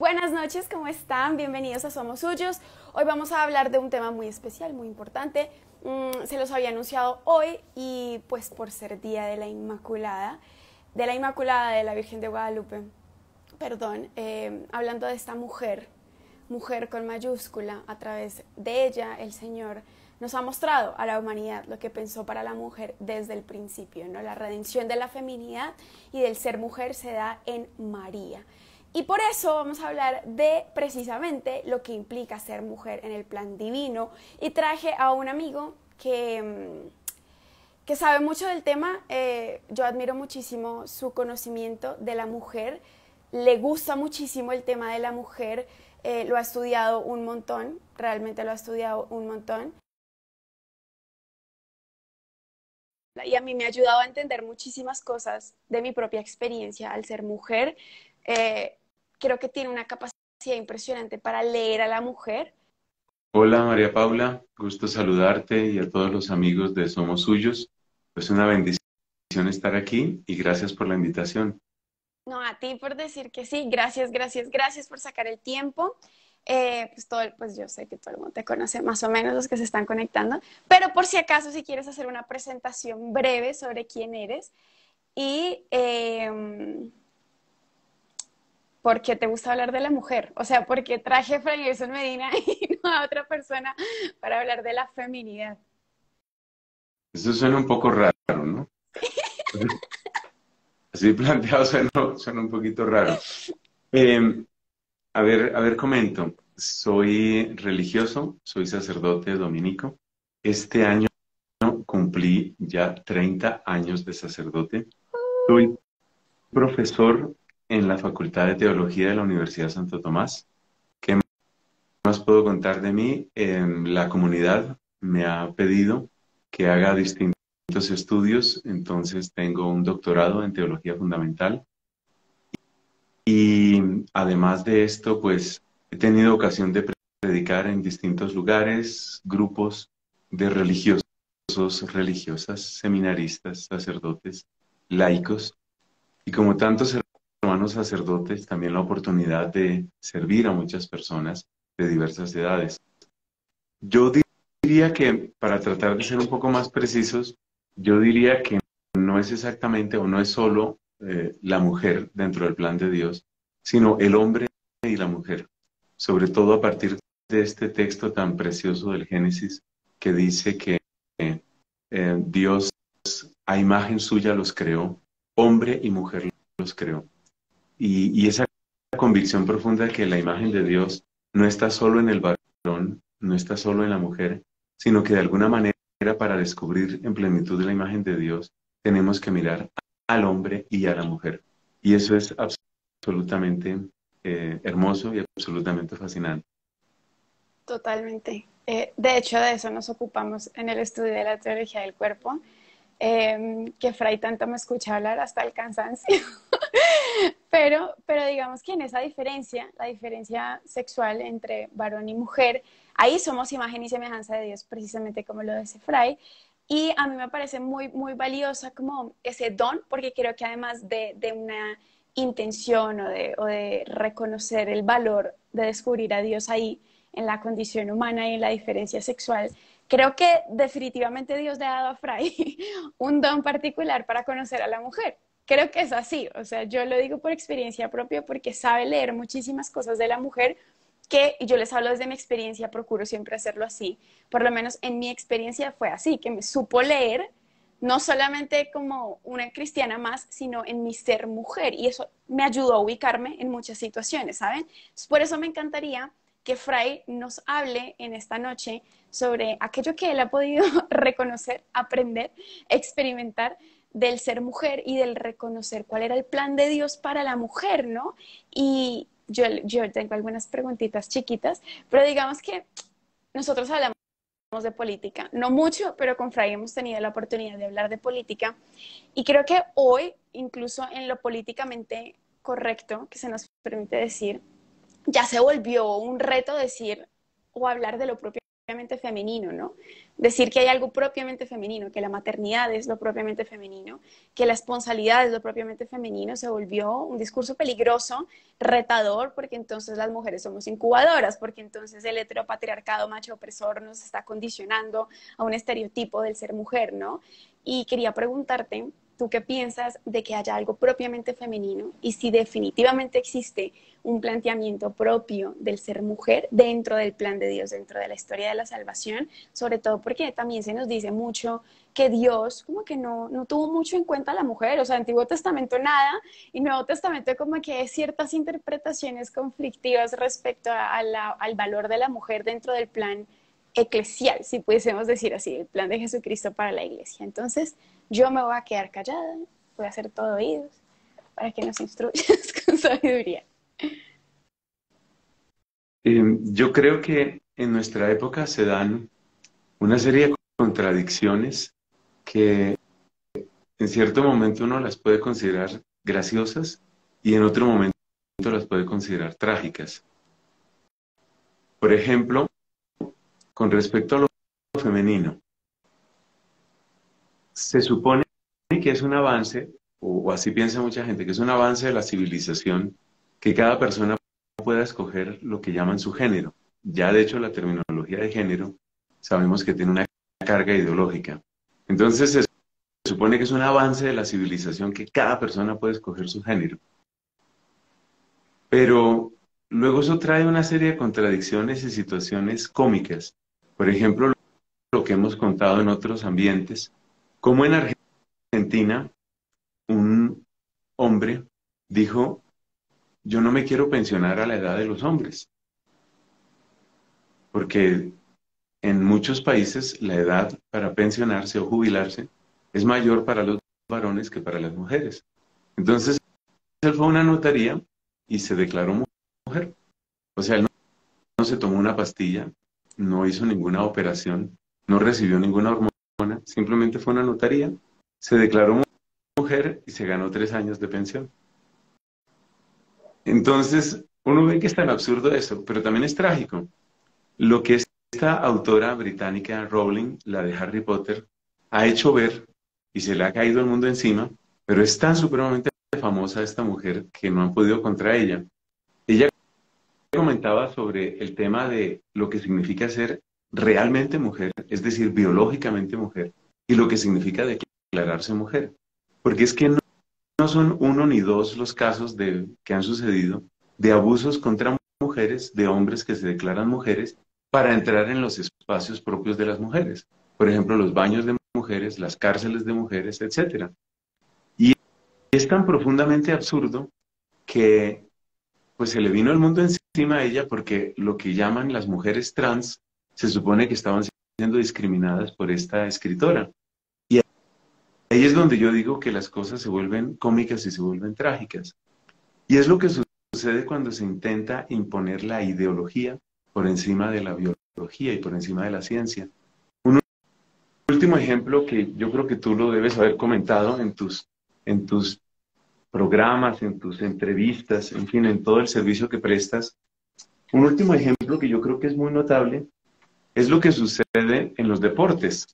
Buenas noches, ¿cómo están? Bienvenidos a Somos Suyos. Hoy vamos a hablar de un tema muy especial, muy importante. Se los había anunciado hoy y pues por ser Día de la Inmaculada de la Virgen de Guadalupe, perdón, hablando de esta mujer, mujer con mayúscula, a través de ella el Señor nos ha mostrado a la humanidad lo que pensó para la mujer desde el principio, ¿no? La redención de la feminidad y del ser mujer se da en María. Y por eso vamos a hablar de precisamente lo que implica ser mujer en el plan divino. Y traje a un amigo que sabe mucho del tema. Yo admiro muchísimo su conocimiento de la mujer. Le gusta muchísimo el tema de la mujer. Lo ha estudiado un montón, realmente lo ha estudiado un montón. Y a mí me ha ayudado a entender muchísimas cosas de mi propia experiencia al ser mujer. Eh, Creo que tiene una capacidad impresionante para leer a la mujer. Hola María Paula, gusto saludarte y a todos los amigos de Somos Suyos. Es una bendición estar aquí y gracias por la invitación. No, a ti por decir que sí, gracias, gracias, gracias por sacar el tiempo. Pues yo sé que todo el mundo te conoce, más o menos los que se están conectando, pero por si acaso, si quieres hacer una presentación breve sobre quién eres y por qué te gusta hablar de la mujer, o sea, por qué traje a Fray Gerson Medina y no a otra persona para hablar de la feminidad. Esto suena un poco raro, ¿no? Así planteado suena un poquito raro. Eh, a ver, comento. Soy religioso, soy sacerdote dominico. Este año cumplí ya 30 años de sacerdote. Soy profesor en la Facultad de Teología de la Universidad Santo Tomás. ¿Qué más puedo contar de mí? La comunidad me ha pedido que haga distintos estudios, entonces tengo un doctorado en teología fundamental y además de esto, pues he tenido ocasión de predicar en distintos lugares, grupos de religiosos, religiosas, seminaristas, sacerdotes, laicos y como tantos hermanos sacerdotes, también la oportunidad de servir a muchas personas de diversas edades. Yo diría que, para tratar de ser un poco más precisos, yo diría que no es exactamente o no es solo la mujer dentro del plan de Dios, sino el hombre y la mujer, sobre todo a partir de este texto tan precioso del Génesis que dice que Dios a imagen suya los creó, hombre y mujer los creó. Y esa convicción profunda de que la imagen de Dios no está solo en el varón, no está solo en la mujer, sino que de alguna manera para descubrir en plenitud la imagen de Dios tenemos que mirar al hombre y a la mujer. Y eso es absolutamente hermoso y absolutamente fascinante. Totalmente. De hecho, de eso nos ocupamos en el estudio de la teología del cuerpo, que Fray tanto me escucha hablar hasta el cansancio. Pero digamos que en esa diferencia, la diferencia sexual entre varón y mujer, ahí somos imagen y semejanza de Dios, precisamente como lo dice Fray. Y a mí me parece muy, muy valiosa como ese don, porque creo que además de una intención o de reconocer el valor de descubrir a Dios ahí en la condición humana y en la diferencia sexual, creo que definitivamente Dios le ha dado a Fray un don particular para conocer a la mujer. Creo que es así, o sea, yo lo digo por experiencia propia porque sabe leer muchísimas cosas de la mujer que y yo les hablo desde mi experiencia, procuro siempre hacerlo así, por lo menos en mi experiencia fue así, que me supo leer no solamente como una cristiana más, sino en mi ser mujer y eso me ayudó a ubicarme en muchas situaciones, ¿saben? Entonces, por eso me encantaría que Fray nos hable en esta noche sobre aquello que él ha podido reconocer, aprender, experimentar del ser mujer y del reconocer cuál era el plan de Dios para la mujer, ¿no? Y yo tengo algunas preguntitas chiquitas, pero digamos que nosotros hablamos de política, no mucho, pero con Fray hemos tenido la oportunidad de hablar de política y creo que hoy, incluso en lo políticamente correcto que se nos permite decir, ya se volvió un reto decir o hablar de lo propio propiamente femenino, ¿no? Decir que hay algo propiamente femenino, que la maternidad es lo propiamente femenino, que la esponsalidad es lo propiamente femenino, se volvió un discurso peligroso, retador, porque entonces las mujeres somos incubadoras, porque entonces el heteropatriarcado macho opresor nos está condicionando a un estereotipo del ser mujer, ¿no? Y quería preguntarte, ¿tú qué piensas de que haya algo propiamente femenino y si definitivamente existe un planteamiento propio del ser mujer dentro del plan de Dios, dentro de la historia de la salvación, sobre todo porque también se nos dice mucho que Dios como que no tuvo mucho en cuenta a la mujer, o sea, Antiguo Testamento nada, y Nuevo Testamento como que hay ciertas interpretaciones conflictivas respecto al valor de la mujer dentro del plan eclesial, si pudiésemos decir así, el plan de Jesucristo para la iglesia. Entonces, yo me voy a quedar callada, voy a hacer todo oídos para que nos instruyas con sabiduría. Yo creo que en nuestra época se dan una serie de contradicciones que en cierto momento uno las puede considerar graciosas y en otro momento las puede considerar trágicas. Por ejemplo, con respecto a lo femenino, se supone que es un avance, o así piensa mucha gente, que es un avance de la civilización, que cada persona pueda escoger lo que llaman su género. Ya de hecho la terminología de género sabemos que tiene una carga ideológica. Entonces se supone que es un avance de la civilización que cada persona puede escoger su género. Pero luego eso trae una serie de contradicciones y situaciones cómicas. Por ejemplo, lo que hemos contado en otros ambientes, como en Argentina un hombre dijo, yo no me quiero pensionar a la edad de los hombres, porque en muchos países la edad para pensionarse o jubilarse es mayor para los varones que para las mujeres. Entonces, él fue a una notaría y se declaró mujer. O sea, él no se tomó una pastilla, no hizo ninguna operación, no recibió ninguna hormona, simplemente fue a una notaría, se declaró mujer y se ganó 3 años de pensión. Entonces, uno ve que es tan absurdo eso, pero también es trágico. Lo que esta autora británica, Rowling, la de Harry Potter, ha hecho ver, y se le ha caído el mundo encima, pero es tan supremamente famosa esta mujer que no han podido contra ella. Ella comentaba sobre el tema de lo que significa ser realmente mujer, es decir, biológicamente mujer, y lo que significa declararse mujer. Porque es que no son uno ni dos los casos que han sucedido de abusos contra mujeres, de hombres que se declaran mujeres para entrar en los espacios propios de las mujeres. Por ejemplo, los baños de mujeres, las cárceles de mujeres, etc. Y es tan profundamente absurdo que pues se le vino el mundo encima a ella porque lo que llaman las mujeres trans se supone que estaban siendo discriminadas por esta escritora. Y ahí es donde yo digo que las cosas se vuelven cómicas y se vuelven trágicas. Y es lo que sucede cuando se intenta imponer la ideología por encima de la biología y por encima de la ciencia. Un último ejemplo que yo creo que tú lo debes haber comentado en tus programas, en tus entrevistas, en fin, en todo el servicio que prestas. Un último ejemplo que yo creo que es muy notable es lo que sucede en los deportes.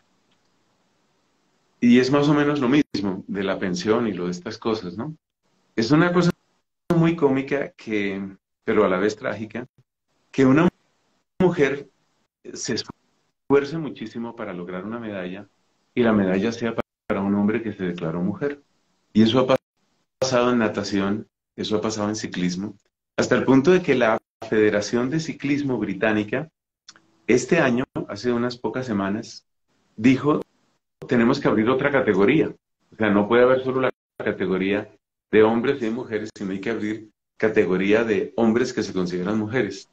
Y es más o menos lo mismo de la pensión y lo de estas cosas, ¿no? Es una cosa muy cómica, pero a la vez trágica, que una mujer se esfuerce muchísimo para lograr una medalla y la medalla sea para un hombre que se declaró mujer. Y eso ha pasado en natación, eso ha pasado en ciclismo, hasta el punto de que la Federación de Ciclismo Británica, este año, hace unas pocas semanas, dijo, tenemos que abrir otra categoría. O sea, no puede haber solo la categoría de hombres y de mujeres, sino hay que abrir categoría de hombres que se consideran mujeres.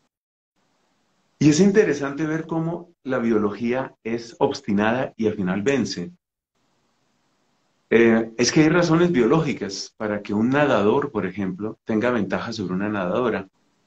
Y es interesante ver cómo la biología es obstinada y al final vence. Es que hay razones biológicas para que un nadador, por ejemplo, tenga ventaja sobre una nadadora.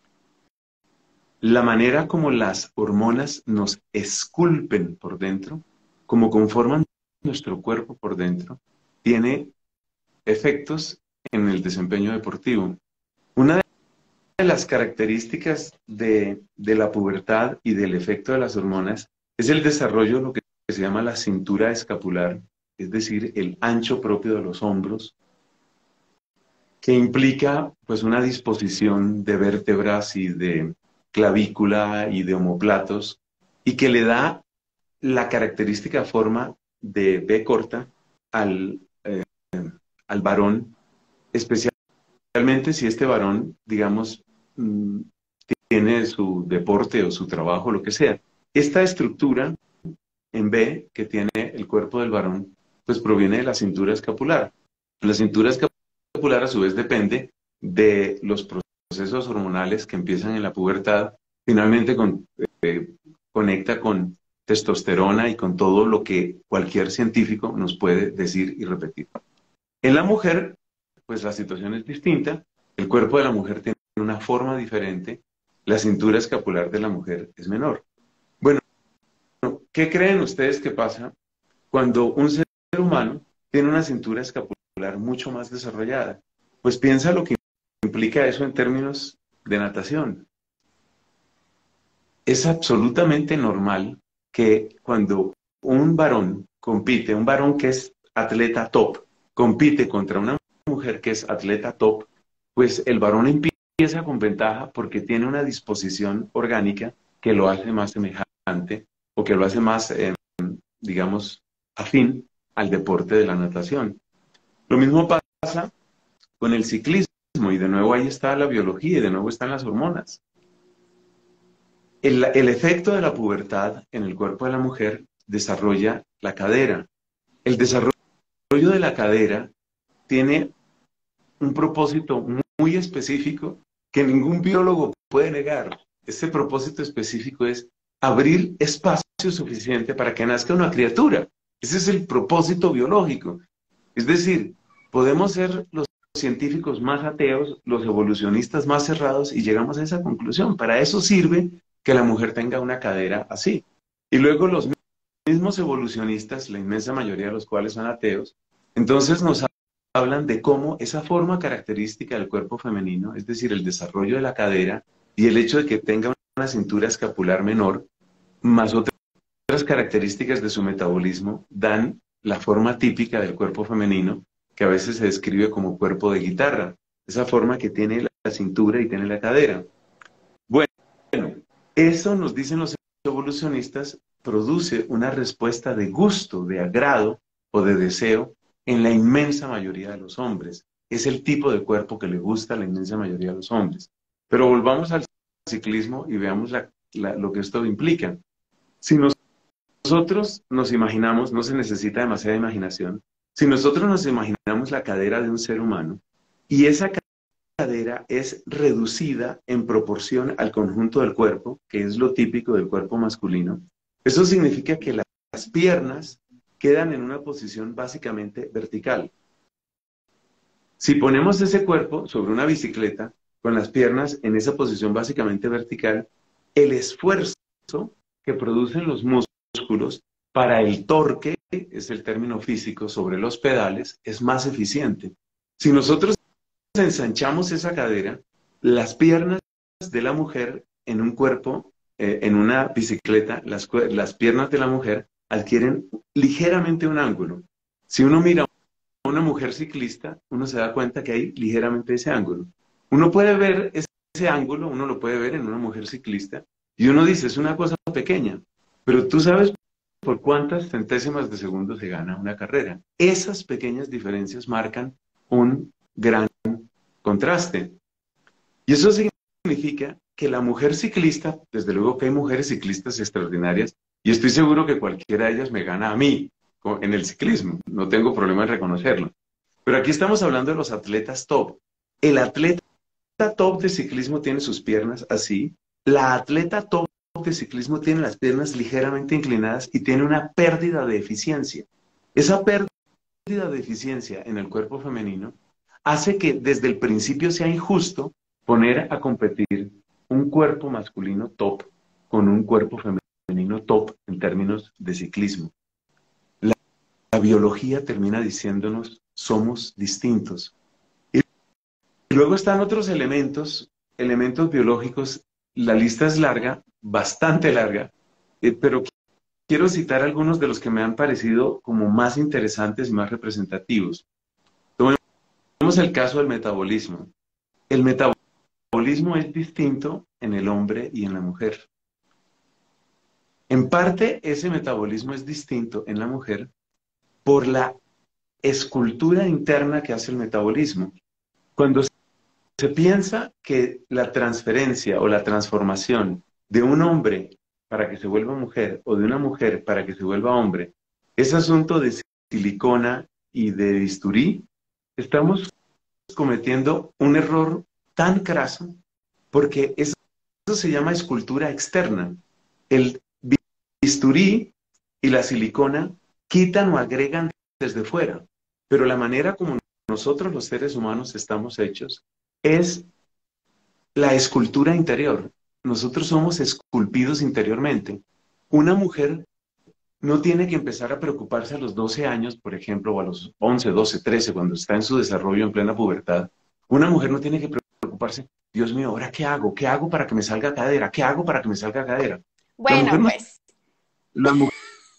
La manera como las hormonas nos esculpen por dentro, como conforman nuestro cuerpo por dentro, tiene efectos en el desempeño deportivo. Una de las características de la pubertad y del efecto de las hormonas es el desarrollo de lo que se llama la cintura escapular, es decir, el ancho propio de los hombros, que implica pues una disposición de vértebras y de clavícula y de omóplatos, y que le da la característica forma de B corta al, al varón, especialmente si este varón, digamos, tiene su deporte o su trabajo, lo que sea. Esta estructura en B que tiene el cuerpo del varón, pues proviene de la cintura escapular. La cintura escapular a su vez depende de los procesos hormonales que empiezan en la pubertad, finalmente conecta con testosterona y con todo lo que cualquier científico nos puede decir y repetir. En la mujer, pues la situación es distinta, el cuerpo de la mujer tiene una forma diferente, la cintura escapular de la mujer es menor. Bueno, ¿qué creen ustedes que pasa cuando un ser humano tiene una cintura escapular mucho más desarrollada? Pues piensa lo que implica eso en términos de natación. Es absolutamente normal que cuando un varón compite, un varón que es atleta top, compite contra una mujer que es atleta top, pues el varón empieza con ventaja porque tiene una disposición orgánica que lo hace más semejante o que lo hace más, digamos, afín al deporte de la natación. Lo mismo pasa con el ciclismo y de nuevo ahí está la biología y de nuevo están las hormonas. El efecto de la pubertad en el cuerpo de la mujer desarrolla la cadera. El desarrollo de la cadera tiene un propósito muy específico que ningún biólogo puede negar. Este propósito específico es abrir espacio suficiente para que nazca una criatura. Ese es el propósito biológico. Es decir, podemos ser los científicos más ateos, los evolucionistas más cerrados y llegamos a esa conclusión. Para eso sirve que la mujer tenga una cadera así. Y luego los mismos evolucionistas, la inmensa mayoría de los cuales son ateos, entonces nos hablan de cómo esa forma característica del cuerpo femenino, es decir, el desarrollo de la cadera y el hecho de que tenga una cintura escapular menor, más otras características de su metabolismo, dan la forma típica del cuerpo femenino, que a veces se describe como cuerpo de guitarra, esa forma que tiene la cintura y tiene la cadera. Bueno, eso nos dicen los evolucionistas, produce una respuesta de gusto, de agrado o de deseo en la inmensa mayoría de los hombres. Es el tipo de cuerpo que le gusta a la inmensa mayoría de los hombres. Pero volvamos al ciclismo y veamos lo que esto implica. Si nosotros nos imaginamos, no se necesita demasiada imaginación, si nosotros nos imaginamos la cadera de un ser humano y esa cadera es reducida en proporción al conjunto del cuerpo, que es lo típico del cuerpo masculino, eso significa que las piernas quedan en una posición básicamente vertical. Si ponemos ese cuerpo sobre una bicicleta, con las piernas en esa posición básicamente vertical, el esfuerzo que producen los músculos para el torque, es el término físico, sobre los pedales, es más eficiente. Si nosotros ensanchamos esa cadera, las piernas de la mujer en un cuerpo, en una bicicleta, las piernas de la mujer adquieren ligeramente un ángulo. Si uno mira a una mujer ciclista, uno se da cuenta que hay ligeramente ese ángulo. Uno puede ver ese ángulo, uno lo puede ver en una mujer ciclista, y uno dice, es una cosa pequeña, pero tú sabes por cuántas centésimas de segundo se gana una carrera. Esas pequeñas diferencias marcan un gran contraste. Y eso significa que la mujer ciclista, desde luego que hay mujeres ciclistas extraordinarias, y estoy seguro que cualquiera de ellas me gana a mí en el ciclismo, no tengo problema en reconocerlo. Pero aquí estamos hablando de los atletas top. El atleta top de ciclismo tiene sus piernas así, la atleta top de ciclismo tiene las piernas ligeramente inclinadas y tiene una pérdida de eficiencia. Esa pérdida de eficiencia en el cuerpo femenino hace que desde el principio sea injusto poner a competir un cuerpo masculino top con un cuerpo femenino top en términos de ciclismo. La biología termina diciéndonos somos distintos. Y luego están otros elementos elementos biológicos, la lista es larga, bastante larga, pero quiero citar algunos de los que me han parecido como más interesantes y más representativos. Tomemos el caso del metabolismo. El metabolismo es distinto en el hombre y en la mujer. En parte, ese metabolismo es distinto en la mujer por la escultura interna que hace el metabolismo. Cuando se piensa que la transferencia o la transformación de un hombre para que se vuelva mujer o de una mujer para que se vuelva hombre es asunto de silicona y de bisturí, estamos cometiendo un error tan craso porque eso se llama escultura externa. El bisturí y la silicona quitan o agregan desde fuera, pero la manera como nosotros los seres humanos estamos hechos es la escultura interior. Nosotros somos esculpidos interiormente. Una mujer no tiene que empezar a preocuparse a los 12 años, por ejemplo, o a los 11, 12, 13, cuando está en su desarrollo en plena pubertad. Una mujer no tiene que preocuparse, Dios mío, ¿ahora qué hago? ¿Qué hago para que me salga cadera? ¿Qué hago para que me salga cadera? Bueno, pues. La mujer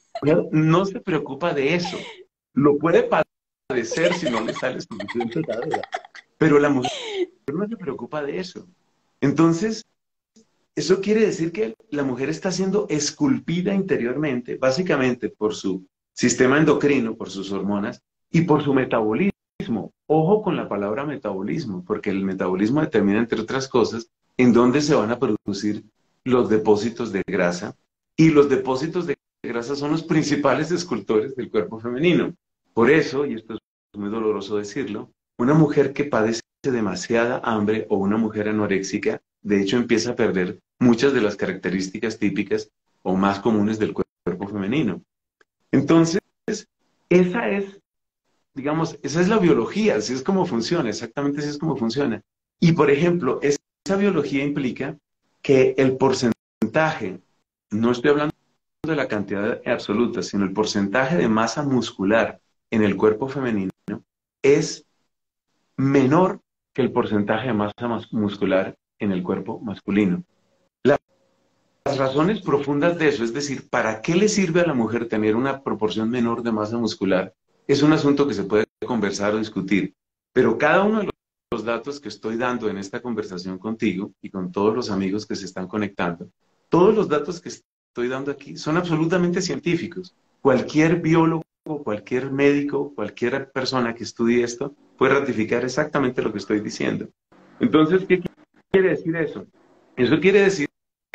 no se preocupa de eso. Lo puede padecer si no le sale suficiente cadera. Pero la mujer no se preocupa de eso. Entonces, eso quiere decir que la mujer está siendo esculpida interiormente, básicamente por su sistema endocrino, por sus hormonas y por su metabolismo. Ojo con la palabra metabolismo, porque el metabolismo determina, entre otras cosas, en dónde se van a producir los depósitos de grasa. Y los depósitos de grasa son los principales escultores del cuerpo femenino. Por eso, y esto es muy doloroso decirlo, una mujer que padece demasiada hambre o una mujer anoréxica, de hecho empieza a perder muchas de las características típicas o más comunes del cuerpo femenino. Entonces, esa es, digamos, esa es la biología, así es como funciona, exactamente así es como funciona. Y, por ejemplo, esa biología implica que el porcentaje, no estoy hablando de la cantidad absoluta, sino el porcentaje de masa muscular en el cuerpo femenino es menor que el porcentaje de masa muscular en el cuerpo masculino. Las razones profundas de eso, es decir, ¿para qué le sirve a la mujer tener una proporción menor de masa muscular? Es un asunto que se puede conversar o discutir, pero cada uno de los datos que estoy dando en esta conversación contigo y con todos los amigos que se están conectando, todos los datos que estoy dando aquí son absolutamente científicos. Cualquier biólogo, cualquier médico, cualquier persona que estudie esto puede ratificar exactamente lo que estoy diciendo. Entonces, ¿qué quiere decir eso? Eso quiere decir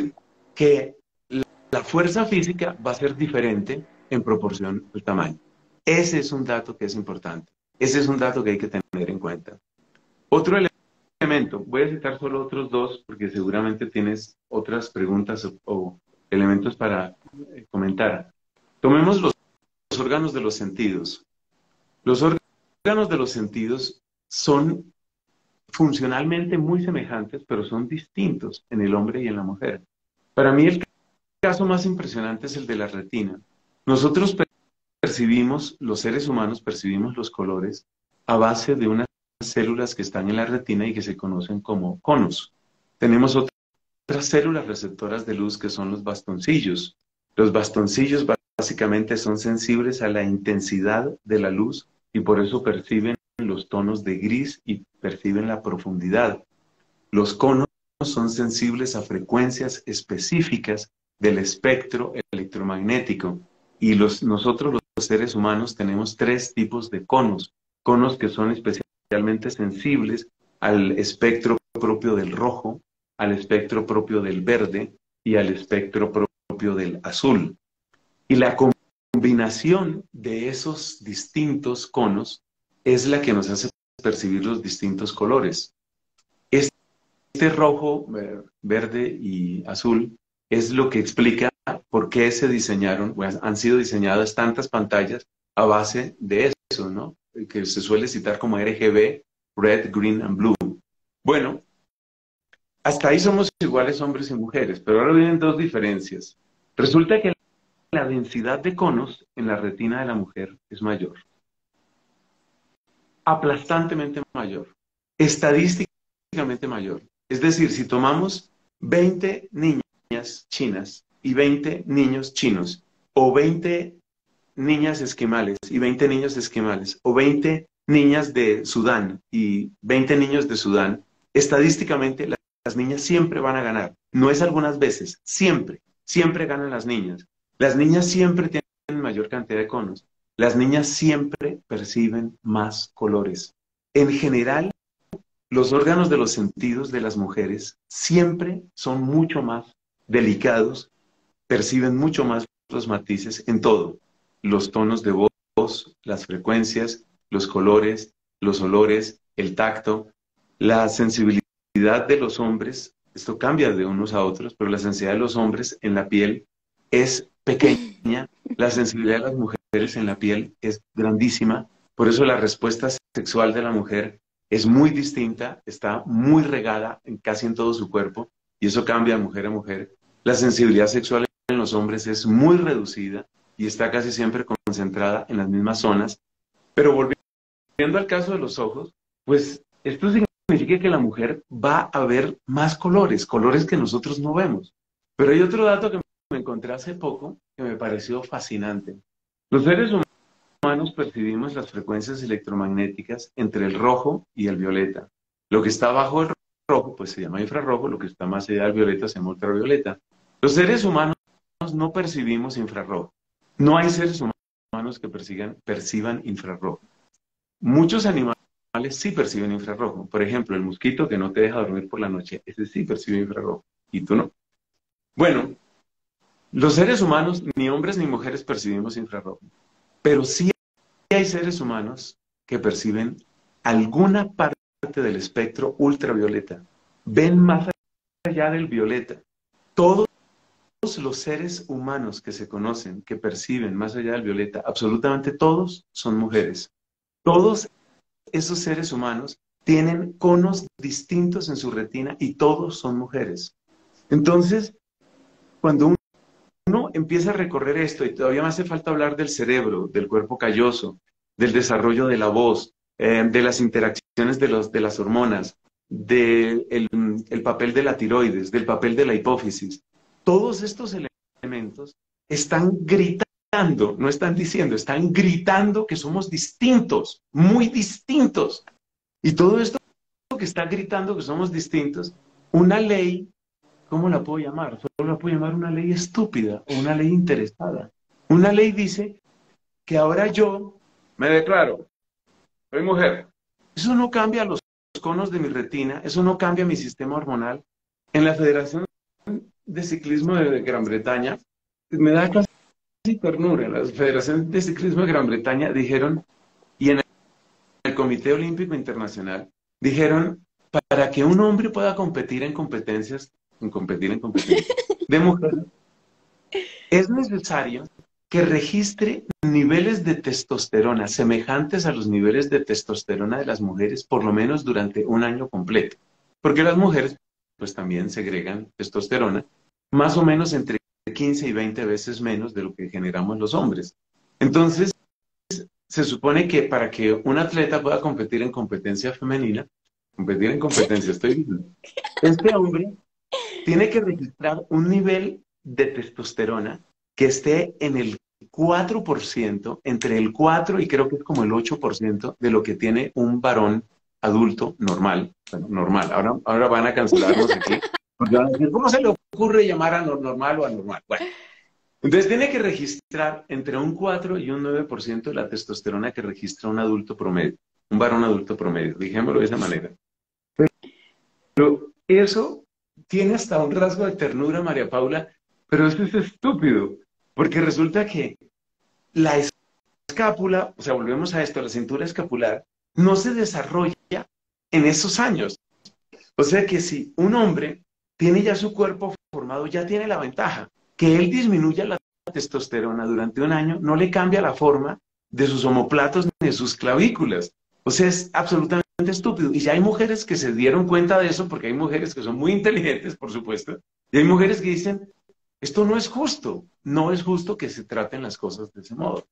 que la fuerza física va a ser diferente en proporción al tamaño. Ese es un dato que es importante. Ese es un dato que hay que tener en cuenta. Otro elemento, voy a citar solo otros dos porque seguramente tienes otras preguntas o elementos para comentar. Tomemos los órganos de los sentidos. Los órganos de los sentidos son funcionalmente muy semejantes, pero son distintos en el hombre y en la mujer. Para mí el caso más impresionante es el de la retina. Nosotros percibimos, los seres humanos percibimos los colores a base de unas células que están en la retina y que se conocen como conos. Tenemos otras células receptoras de luz que son los bastoncillos. Los bastoncillos básicamente son sensibles a la intensidad de la luz y por eso perciben los tonos de gris y perciben la profundidad. Los conos son sensibles a frecuencias específicas del espectro electromagnético y nosotros los seres humanos tenemos tres tipos de conos. Conos que son especialmente sensibles al espectro propio del rojo, al espectro propio del verde y al espectro propio del azul. Y la combinación de esos distintos conos es la que nos hace percibir los distintos colores. Este rojo, verde y azul es lo que explica por qué se diseñaron, bueno, han sido diseñadas tantas pantallas a base de eso, ¿no? Que se suele citar como RGB, Red, Green and Blue. Bueno, hasta ahí somos iguales hombres y mujeres, pero ahora vienen dos diferencias. Resulta que la densidad de conos en la retina de la mujer es mayor. Aplastantemente mayor. Estadísticamente mayor. Es decir, si tomamos 20 niñas chinas y 20 niños chinos, o 20 niñas esquimales y 20 niños esquimales, o 20 niñas de Sudán y 20 niños de Sudán, estadísticamente las niñas siempre van a ganar. No es algunas veces, siempre, siempre ganan las niñas. Las niñas siempre tienen mayor cantidad de conos. Las niñas siempre perciben más colores. En general, los órganos de los sentidos de las mujeres siempre son mucho más delicados, perciben mucho más los matices en todo. Los tonos de voz, las frecuencias, los colores, los olores, el tacto, la sensibilidad de los hombres. Esto cambia de unos a otros, pero la sensibilidad de los hombres en la piel es pequeña, la sensibilidad de las mujeres en la piel es grandísima. Por eso la respuesta sexual de la mujer es muy distinta, está muy regada casi en todo su cuerpo, y eso cambia de mujer a mujer. La sensibilidad sexual en los hombres es muy reducida y está casi siempre concentrada en las mismas zonas. Pero volviendo al caso de los ojos, pues esto significa que la mujer va a ver más colores, colores que nosotros no vemos. Pero hay otro dato que me encontré hace poco que me pareció fascinante. Los seres humanos percibimos las frecuencias electromagnéticas entre el rojo y el violeta. Lo que está bajo el rojo, pues se llama infrarrojo, lo que está más allá del violeta se llama ultravioleta. Los seres humanos no percibimos infrarrojo. No hay seres humanos que perciban infrarrojo. Muchos animales sí perciben infrarrojo. Por ejemplo, el mosquito que no te deja dormir por la noche, ese sí percibe infrarrojo, y tú no. Bueno, los seres humanos, ni hombres ni mujeres percibimos infrarrojo, pero sí hay seres humanos que perciben alguna parte del espectro ultravioleta. Ven más allá del violeta. Todos los seres humanos que se conocen, que perciben más allá del violeta, absolutamente todos son mujeres. Todos esos seres humanos tienen conos distintos en su retina y todos son mujeres. Entonces, cuando uno empieza a recorrer esto, y todavía me hace falta hablar del cerebro, del cuerpo calloso, del desarrollo de la voz, de las interacciones de las hormonas, del el papel de la tiroides, del papel de la hipófisis. Todos estos elementos están gritando, no están diciendo, están gritando que somos distintos, muy distintos. Y todo esto que está gritando que somos distintos, una ley, ¿cómo la puedo llamar? Solo la puedo llamar una ley estúpida o una ley interesada. Una ley dice que ahora yo me declaro, soy mujer. Eso no cambia los conos de mi retina, eso no cambia mi sistema hormonal. En la Federación de Ciclismo de Gran Bretaña, me da casi ternura, en la Federación de Ciclismo de Gran Bretaña dijeron, y en el Comité Olímpico Internacional, dijeron, para que un hombre pueda competir en competencias de mujeres, es necesario que registre niveles de testosterona semejantes a los niveles de testosterona de las mujeres por lo menos durante un año completo. Porque las mujeres pues también segregan testosterona más o menos entre 15 y 20 veces menos de lo que generamos los hombres. Entonces, se supone que para que un atleta pueda competir en competencia femenina, este hombre tiene que registrar un nivel de testosterona que esté en el 4%, entre el 4 y creo que es como el 8% de lo que tiene un varón adulto normal. Bueno, normal. Ahora van a cancelarnos aquí. Porque van a decir, ¿cómo se le ocurre llamar a normal o anormal? Bueno, entonces tiene que registrar entre un 4 y un 9% de la testosterona que registra un adulto promedio, un varón adulto promedio, dijémoslo de esa manera. Pero eso tiene hasta un rasgo de ternura, María Paula, pero eso es estúpido, porque resulta que la escápula, o sea, volvemos a esto, la cintura escapular, no se desarrolla en esos años. O sea que si un hombre tiene ya su cuerpo formado, ya tiene la ventaja. Que él disminuya la testosterona durante un año no le cambia la forma de sus omoplatos ni de sus clavículas. O sea, es absolutamente estúpido. Y ya hay mujeres que se dieron cuenta de eso, porque hay mujeres que son muy inteligentes, por supuesto, y hay mujeres que dicen, esto no es justo, no es justo que se traten las cosas de ese modo.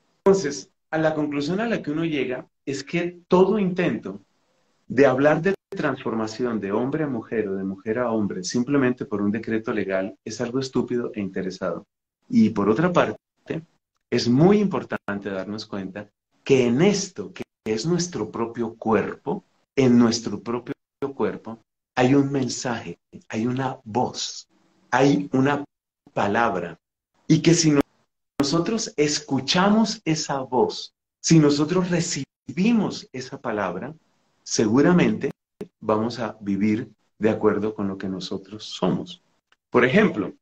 Entonces, a la conclusión a la que uno llega es que todo intento de hablar de transformación de hombre a mujer o de mujer a hombre simplemente por un decreto legal es algo estúpido e interesado. Y por otra parte, es muy importante darnos cuenta que en esto, que es nuestro propio cuerpo, en nuestro propio cuerpo, hay un mensaje, hay una voz, hay una palabra. Y que si nosotros escuchamos esa voz, si nosotros recibimos esa palabra, seguramente vamos a vivir de acuerdo con lo que nosotros somos. Por ejemplo,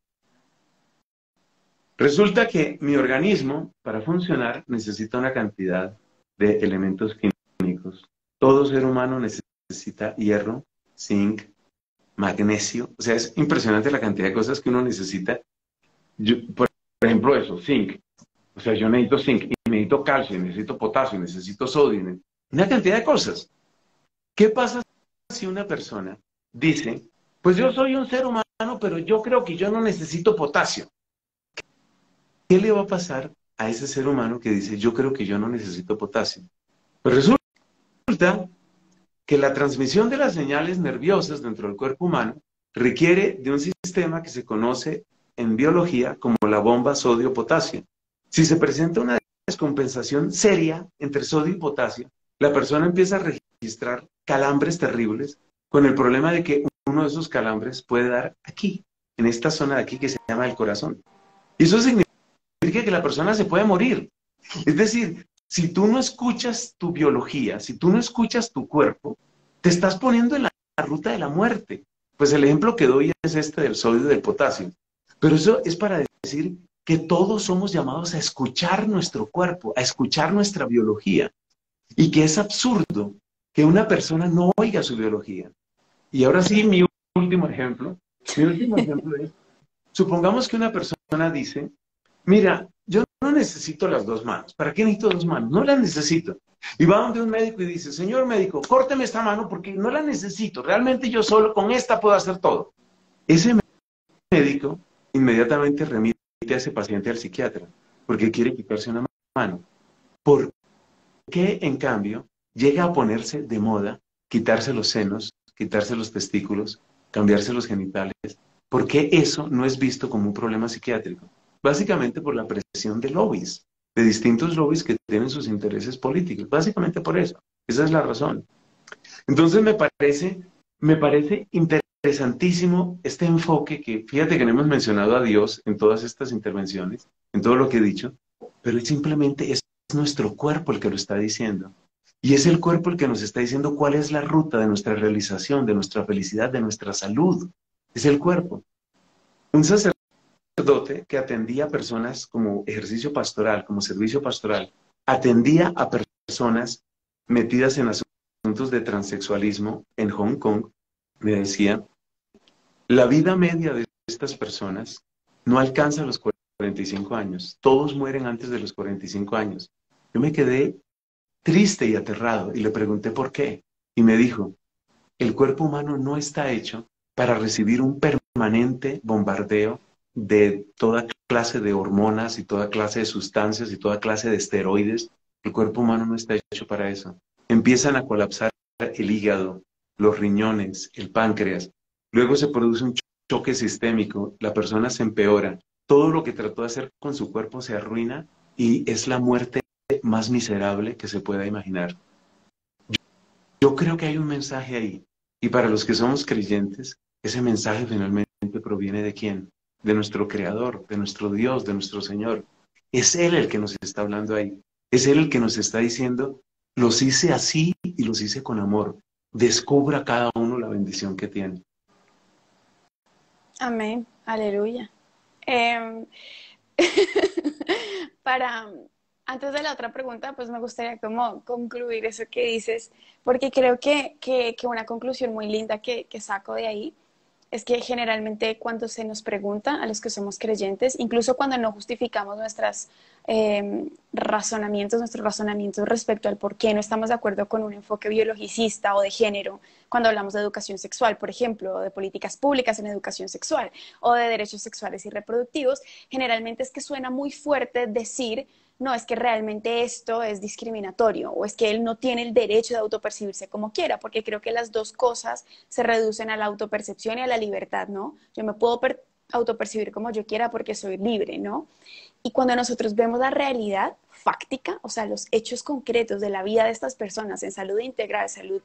resulta que mi organismo, para funcionar, necesita una cantidad de elementos químicos. Todo ser humano necesita hierro, zinc, magnesio. O sea, es impresionante la cantidad de cosas que uno necesita. Por ejemplo, eso, zinc. O sea, yo necesito zinc, y necesito calcio, y necesito potasio, y necesito sodio, una cantidad de cosas. ¿Qué pasa si una persona dice, pues yo soy un ser humano, pero yo creo que yo no necesito potasio? ¿Qué le va a pasar a ese ser humano que dice, yo creo que yo no necesito potasio? Pues resulta que la transmisión de las señales nerviosas dentro del cuerpo humano requiere de un sistema que se conoce en biología como la bomba sodio-potasio. Si se presenta una descompensación seria entre sodio y potasio, la persona empieza a registrar calambres terribles con el problema de que uno de esos calambres puede dar aquí, en esta zona de aquí que se llama el corazón. Y eso significa que la persona se puede morir. Es decir, si tú no escuchas tu biología, si tú no escuchas tu cuerpo, te estás poniendo en la ruta de la muerte. Pues el ejemplo que doy es este del sodio y del potasio. Pero eso es para decir que todos somos llamados a escuchar nuestro cuerpo, a escuchar nuestra biología. Y que es absurdo que una persona no oiga su biología. Y ahora sí, mi último ejemplo. Mi último ejemplo es, supongamos que una persona dice, mira, yo no necesito las dos manos. ¿Para qué necesito dos manos? No las necesito. Y va donde un médico y dice, señor médico, córteme esta mano porque no la necesito. Realmente yo solo con esta puedo hacer todo. Ese médico inmediatamente remite a ese paciente al psiquiatra porque quiere quitarse una mano. ¿Por qué, en cambio, llega a ponerse de moda quitarse los senos, quitarse los testículos, cambiarse los genitales? ¿Por qué eso no es visto como un problema psiquiátrico? Básicamente por la presión de lobbies, de distintos lobbies que tienen sus intereses políticos. Básicamente por eso. Esa es la razón. Entonces me parece interesantísimo este enfoque que, fíjate que no hemos mencionado a Dios en todas estas intervenciones, en todo lo que he dicho, pero simplemente es nuestro cuerpo el que lo está diciendo. Y es el cuerpo el que nos está diciendo cuál es la ruta de nuestra realización, de nuestra felicidad, de nuestra salud. Es el cuerpo. Un sacerdote que atendía a personas como ejercicio pastoral, como servicio pastoral, atendía a personas metidas en asuntos de transexualismo en Hong Kong, me decía, la vida media de estas personas no alcanza los 45 años. Todos mueren antes de los 45 años. Yo me quedé triste y aterrado y le pregunté por qué. Y me dijo, el cuerpo humano no está hecho para recibir un permanente bombardeo de toda clase de hormonas y toda clase de sustancias y toda clase de esteroides. El cuerpo humano no está hecho para eso. Empiezan a colapsar el hígado, los riñones, el páncreas. Luego se produce un choque sistémico, la persona se empeora. Todo lo que trató de hacer con su cuerpo se arruina y es la muerte más miserable que se pueda imaginar. Yo creo que hay un mensaje ahí. Y para los que somos creyentes, ese mensaje finalmente proviene ¿de quién? De nuestro Creador, de nuestro Dios, de nuestro Señor. Es Él el que nos está hablando ahí. Es Él el que nos está diciendo, los hice así y los hice con amor. Descubra cada uno la bendición que tiene. Amén, aleluya. Em, para, antes de la otra pregunta, pues me gustaría como concluir eso que dices, porque creo que una conclusión muy linda que saco de ahí es que generalmente cuando se nos pregunta a los que somos creyentes, incluso cuando no justificamos nuestros razonamientos respecto al por qué no estamos de acuerdo con un enfoque biologicista o de género, cuando hablamos de educación sexual, por ejemplo, o de políticas públicas en educación sexual, o de derechos sexuales y reproductivos, generalmente es que suena muy fuerte decir no, es que realmente esto es discriminatorio o es que él no tiene el derecho de autopercibirse como quiera, porque creo que las dos cosas se reducen a la autopercepción y a la libertad, ¿no? Yo me puedo autopercibir como yo quiera porque soy libre, ¿no? Y cuando nosotros vemos la realidad fáctica, o sea, los hechos concretos de la vida de estas personas en salud integral, salud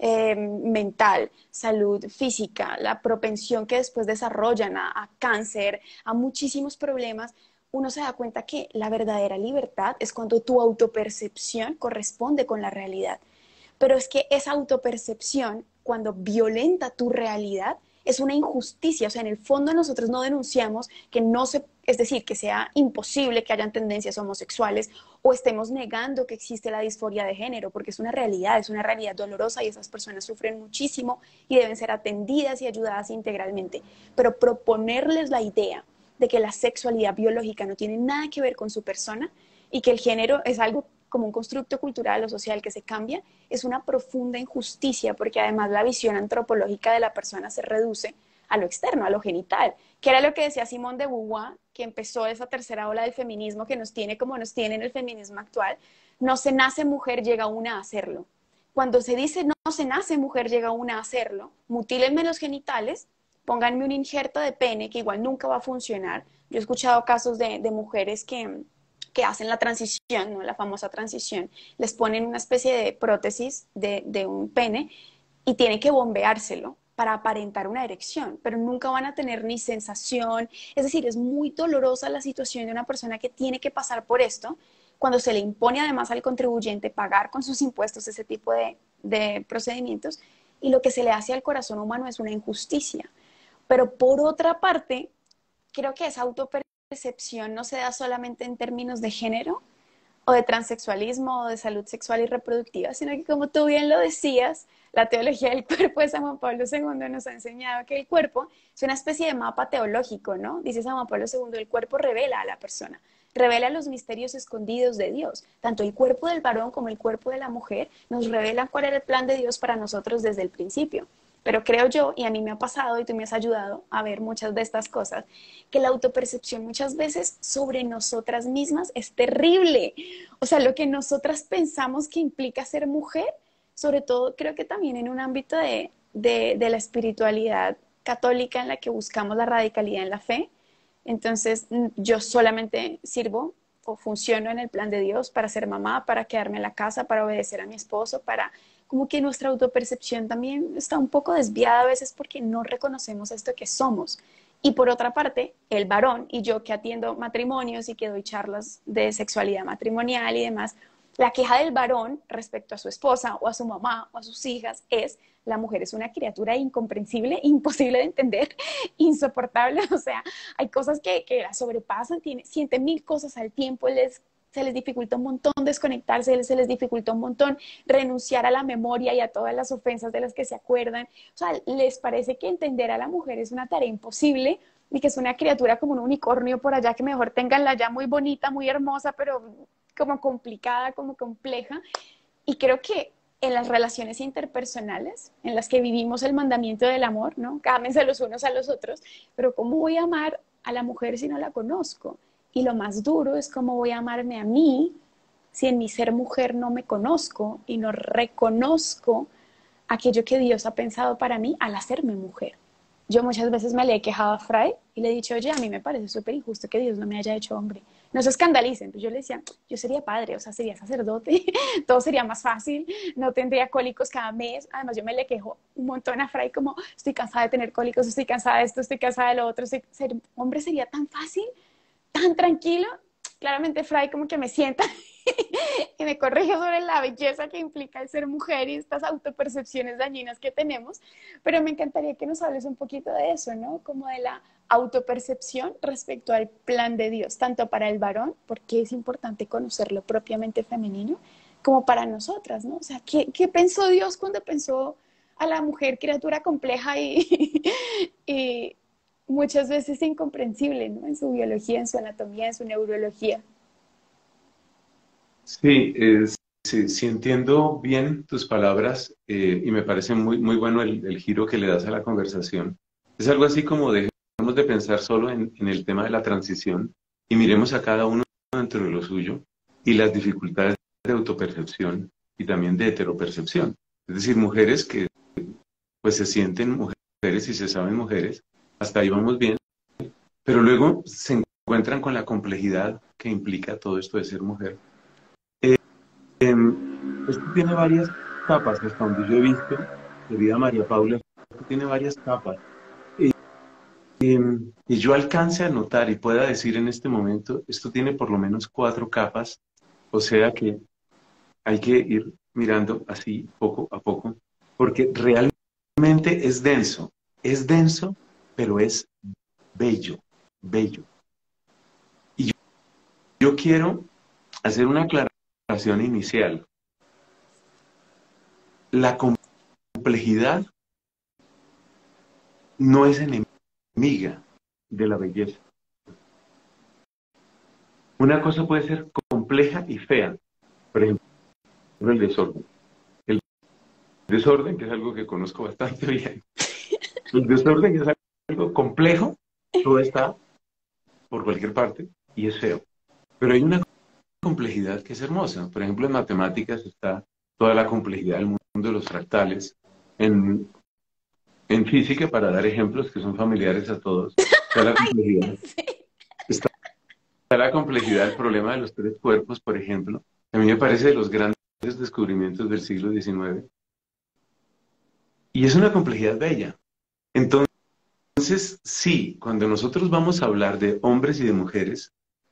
mental, salud física, la propensión que después desarrollan a cáncer, a muchísimos problemas, uno se da cuenta que la verdadera libertad es cuando tu autopercepción corresponde con la realidad. Pero es que esa autopercepción, cuando violenta tu realidad, es una injusticia. O sea, en el fondo nosotros no denunciamos que no se, es decir, que sea imposible que hayan tendencias homosexuales o estemos negando que existe la disforia de género, porque es una realidad dolorosa y esas personas sufren muchísimo y deben ser atendidas y ayudadas integralmente. Pero proponerles la idea de que la sexualidad biológica no tiene nada que ver con su persona y que el género es algo como un constructo cultural o social que se cambia, es una profunda injusticia porque además la visión antropológica de la persona se reduce a lo externo, a lo genital, que era lo que decía Simone de Beauvoir, que empezó esa tercera ola del feminismo que nos tiene como nos tiene en el feminismo actual. No se nace mujer, llega una a hacerlo. Cuando se dice no se nace mujer, llega una a hacerlo, mutílenme los genitales, pónganme un injerto de pene que igual nunca va a funcionar. Yo he escuchado casos de mujeres que hacen la transición, ¿no? La famosa transición, les ponen una especie de prótesis de un pene y tienen que bombeárselo para aparentar una erección, pero nunca van a tener ni sensación. Es decir, es muy dolorosa la situación de una persona que tiene que pasar por esto, cuando se le impone además al contribuyente pagar con sus impuestos ese tipo de procedimientos, y lo que se le hace al corazón humano es una injusticia. Pero por otra parte, creo que esa autopercepción no se da solamente en términos de género o de transexualismo o de salud sexual y reproductiva, sino que como tú bien lo decías, la teología del cuerpo de San Juan Pablo II nos ha enseñado que el cuerpo es una especie de mapa teológico, ¿no? Dice San Juan Pablo II, el cuerpo revela a la persona, revela los misterios escondidos de Dios. Tanto el cuerpo del varón como el cuerpo de la mujer nos revelan cuál era el plan de Dios para nosotros desde el principio. Pero creo yo, y a mí me ha pasado y tú me has ayudado a ver muchas de estas cosas, que la autopercepción muchas veces sobre nosotras mismas es terrible. O sea, lo que nosotras pensamos que implica ser mujer, sobre todo creo que también en un ámbito de la espiritualidad católica en la que buscamos la radicalidad en la fe. Entonces, yo solamente sirvo o funciono en el plan de Dios para ser mamá, para quedarme en la casa, para obedecer a mi esposo, para como que nuestra autopercepción también está un poco desviada a veces porque no reconocemos esto que somos. Y por otra parte, el varón y yo que atiendo matrimonios y que doy charlas de sexualidad matrimonial y demás, la queja del varón respecto a su esposa o a su mamá o a sus hijas es: la mujer es una criatura incomprensible, imposible de entender, insoportable. O sea, hay cosas que la sobrepasan, siente mil cosas al tiempo, se les dificulta un montón desconectarse, se les dificulta un montón renunciar a la memoria y a todas las ofensas de las que se acuerdan. O sea, les parece que entender a la mujer es una tarea imposible y que es una criatura como un unicornio por allá, que mejor tenganla ya muy bonita, muy hermosa, pero como complicada, como compleja. Y creo que en las relaciones interpersonales, en las que vivimos el mandamiento del amor, ¿no? Cámense los unos a los otros, pero ¿cómo voy a amar a la mujer si no la conozco? Y lo más duro es cómo voy a amarme a mí si en mi ser mujer no me conozco y no reconozco aquello que Dios ha pensado para mí al hacerme mujer. Yo muchas veces me le he quejado a Fray y le he dicho: oye, a mí me parece súper injusto que Dios no me haya hecho hombre. No se escandalicen. Pues yo le decía: yo sería padre, o sea, sería sacerdote, todo sería más fácil, no tendría cólicos cada mes. Además, yo me le quejo un montón a Fray como: estoy cansada de tener cólicos, estoy cansada de esto, estoy cansada de lo otro. Ser hombre sería tan fácil, tan tranquilo. Claramente Fray como que me sienta y me corrige sobre la belleza que implica el ser mujer y estas autopercepciones dañinas que tenemos, pero me encantaría que nos hables un poquito de eso, ¿no? Como de la autopercepción respecto al plan de Dios, tanto para el varón, porque es importante conocerlo propiamente femenino, como para nosotras, ¿no? O sea, ¿qué pensó Dios cuando pensó a la mujer criatura compleja y muchas veces incomprensible, ¿no? En su biología, en su anatomía, en su neurología. Sí, sí, sí entiendo bien tus palabras y me parece muy, muy bueno el giro que le das a la conversación. Es algo así como dejemos de pensar solo en el tema de la transición y miremos a cada uno dentro de lo suyo. y las dificultades de autopercepción y también de heteropercepción. Es decir, mujeres que pues se sienten mujeres y se saben mujeres, hasta ahí vamos bien, pero luego se encuentran con la complejidad que implica todo esto de ser mujer. Esto tiene varias capas, hasta donde yo he visto, querida María Paula, esto tiene varias capas. Y yo alcance a notar y pueda decir en este momento, esto tiene por lo menos 4 capas, o sea que hay que ir mirando así poco a poco, porque realmente es denso, pero es bello, bello. Y yo quiero hacer una aclaración inicial. La complejidad no es enemiga de la belleza. Una cosa puede ser compleja y fea. Por ejemplo, el desorden. El desorden, que es algo que conozco bastante bien. El desorden es algo complejo, todo está por cualquier parte y es feo. Pero hay una complejidad que es hermosa. Por ejemplo, en matemáticas está toda la complejidad del mundo de los fractales. En física, para dar ejemplos que son familiares a todos, está la complejidad. Está la complejidad del problema de los 3 cuerpos, por ejemplo. A mí me parece de los grandes descubrimientos del siglo XIX. Y es una complejidad bella. Entonces, sí, cuando nosotros vamos a hablar de hombres y de mujeres,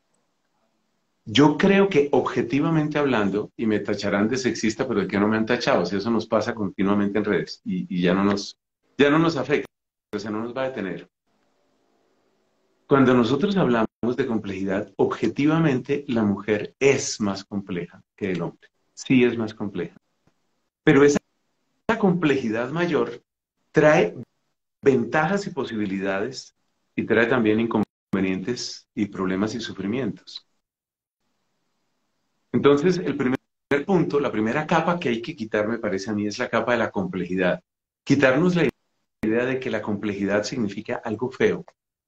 yo creo que objetivamente hablando, y me tacharán de sexista, pero de que no me han tachado, o sea, eso nos pasa continuamente en redes y ya no nos afecta, o sea, no nos va a detener. Cuando nosotros hablamos de complejidad, objetivamente la mujer es más compleja que el hombre. Sí es más compleja. Pero esa complejidad mayor trae ventajas y posibilidades y trae también inconvenientes y problemas y sufrimientos. Entonces, el primer punto, la primera capa que hay que quitar, me parece a mí, es la capa de la complejidad. Quitarnos la idea de que la complejidad significa algo feo.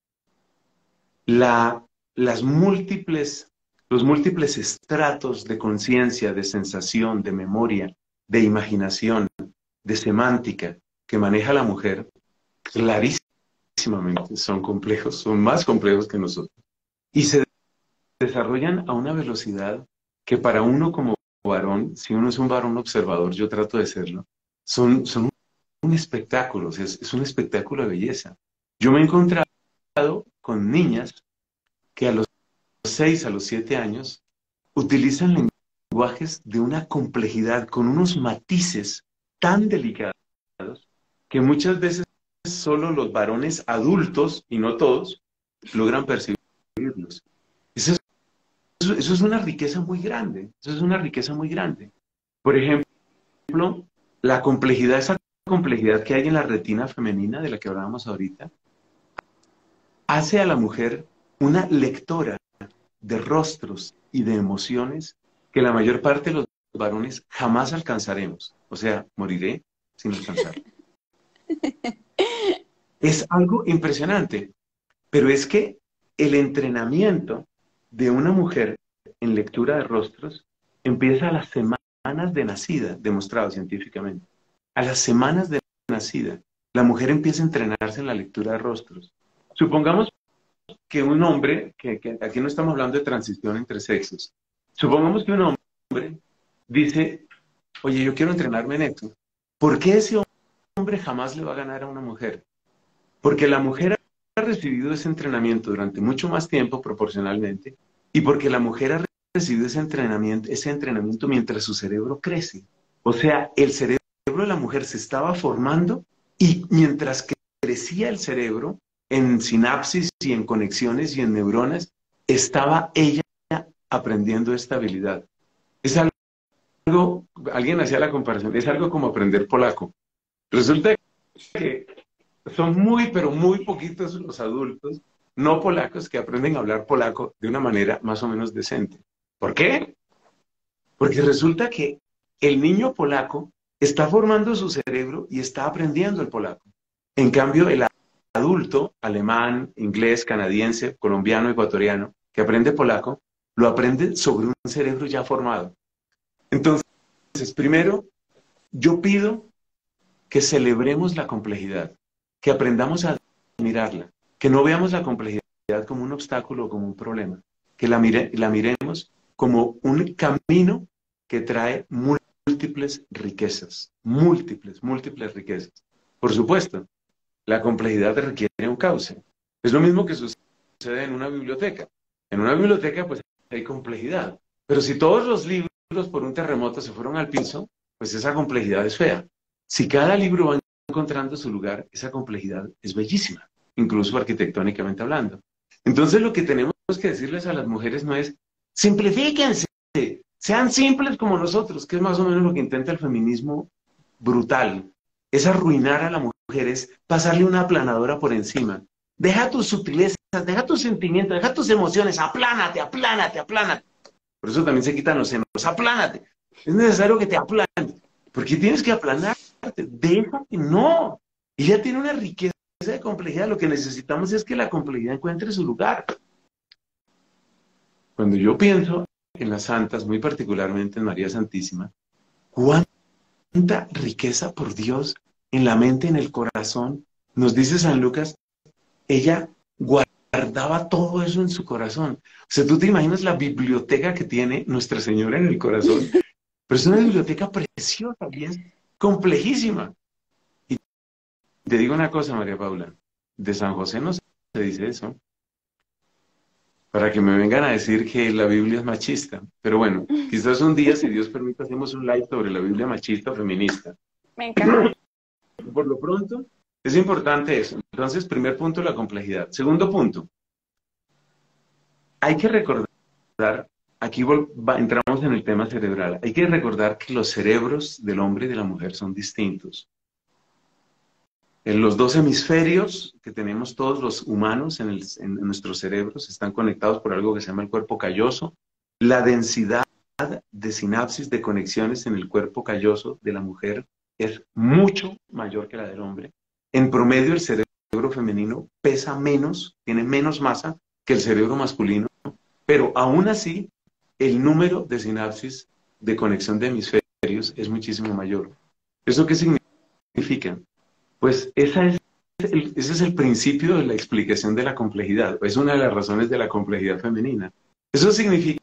Los múltiples estratos de conciencia, de sensación, de memoria, de imaginación, de semántica que maneja la mujer, clarísimamente son complejos, son más complejos que nosotros. Y se desarrollan a una velocidad que para uno como varón, si uno es un varón observador, yo trato de serlo, son un espectáculo, o sea, es un espectáculo de belleza. Yo me he encontrado con niñas que a los 6, a los 7 años, utilizan lenguajes de una complejidad, con unos matices tan delicados, que muchas veces solo los varones adultos, y no todos, logran percibirlos. Eso es una riqueza muy grande, eso es una riqueza muy grande. Por ejemplo, esa complejidad que hay en la retina femenina, de la que hablábamos ahorita, hace a la mujer una lectora de rostros y de emociones que la mayor parte de los varones jamás alcanzaremos. O sea, moriré sin alcanzar. Es algo impresionante, pero es que el entrenamiento de una mujer en lectura de rostros empieza a las semanas de nacida, demostrado científicamente. A las semanas de nacida, la mujer empieza a entrenarse en la lectura de rostros. Supongamos que un hombre, que aquí no estamos hablando de transición entre sexos, supongamos que un hombre dice, oye, yo quiero entrenarme en esto. ¿Por qué ese hombre jamás le va a ganar a una mujer? Porque la mujer ha recibido ese entrenamiento durante mucho más tiempo proporcionalmente, y porque la mujer ha recibido ese entrenamiento mientras su cerebro crece. O sea, el cerebro de la mujer se estaba formando, y mientras crecía el cerebro, en sinapsis y en conexiones y en neuronas, estaba ella aprendiendo esta habilidad. Es algo, alguien hacía la comparación, es algo como aprender polaco. Resulta que son muy, pero muy poquitos los adultos no polacos que aprenden a hablar polaco de una manera más o menos decente. ¿Por qué? Porque resulta que el niño polaco está formando su cerebro y está aprendiendo el polaco. En cambio, el adulto alemán, inglés, canadiense, colombiano, ecuatoriano, que aprende polaco, lo aprende sobre un cerebro ya formado. Entonces, primero, yo pido que celebremos la complejidad, que aprendamos a admirarla, que no veamos la complejidad como un obstáculo o como un problema, que la miremos como un camino que trae múltiples riquezas, múltiples riquezas. Por supuesto, la complejidad requiere un cauce. Es lo mismo que sucede en una biblioteca. En una biblioteca, pues, hay complejidad. Pero si todos los libros por un terremoto se fueron al piso, pues esa complejidad es fea. Si cada libro va encontrando su lugar, esa complejidad es bellísima, incluso arquitectónicamente hablando. Entonces, lo que tenemos que decirles a las mujeres no es, simplifíquense, sean simples como nosotros, que es más o menos lo que intenta el feminismo brutal. Es arruinar a la mujer, es pasarle una aplanadora por encima. Deja tus sutilezas, deja tus sentimientos, deja tus emociones, aplánate, aplánate, aplánate. Por eso también se quitan los senos, aplánate. Es necesario que te aplanes. ¿Por qué tienes que aplanarte? Déjate, no. Ella tiene una riqueza de complejidad. Lo que necesitamos es que la complejidad encuentre su lugar. Cuando yo pienso en las santas, muy particularmente en María Santísima, cuánta riqueza, por Dios, en la mente, en el corazón. Nos dice San Lucas, ella guardaba todo eso en su corazón. O sea, tú te imaginas la biblioteca que tiene Nuestra Señora en el corazón, pero es una biblioteca preciosa, bien complejísima. Y te digo una cosa, María Paula, de San José no se dice eso, para que me vengan a decir que la Biblia es machista. Pero bueno, quizás un día, si Dios permite, hacemos un live sobre la Biblia machista o feminista. Me encanta. Por lo pronto, es importante eso. Entonces, primer punto, la complejidad. Segundo punto, hay que recordar, aquí entramos en el tema cerebral, hay que recordar que los cerebros del hombre y de la mujer son distintos. En los dos hemisferios que tenemos todos los humanos en nuestros cerebros están conectados por algo que se llama el cuerpo calloso. La densidad de sinapsis, de conexiones en el cuerpo calloso de la mujer es mucho mayor que la del hombre. En promedio, el cerebro femenino pesa menos, tiene menos masa que el cerebro masculino, pero aún así, el número de sinapsis de conexión de hemisferios es muchísimo mayor. ¿Eso qué significa? Pues ese es el principio de la explicación de la complejidad. Es una de las razones de la complejidad femenina. Eso significa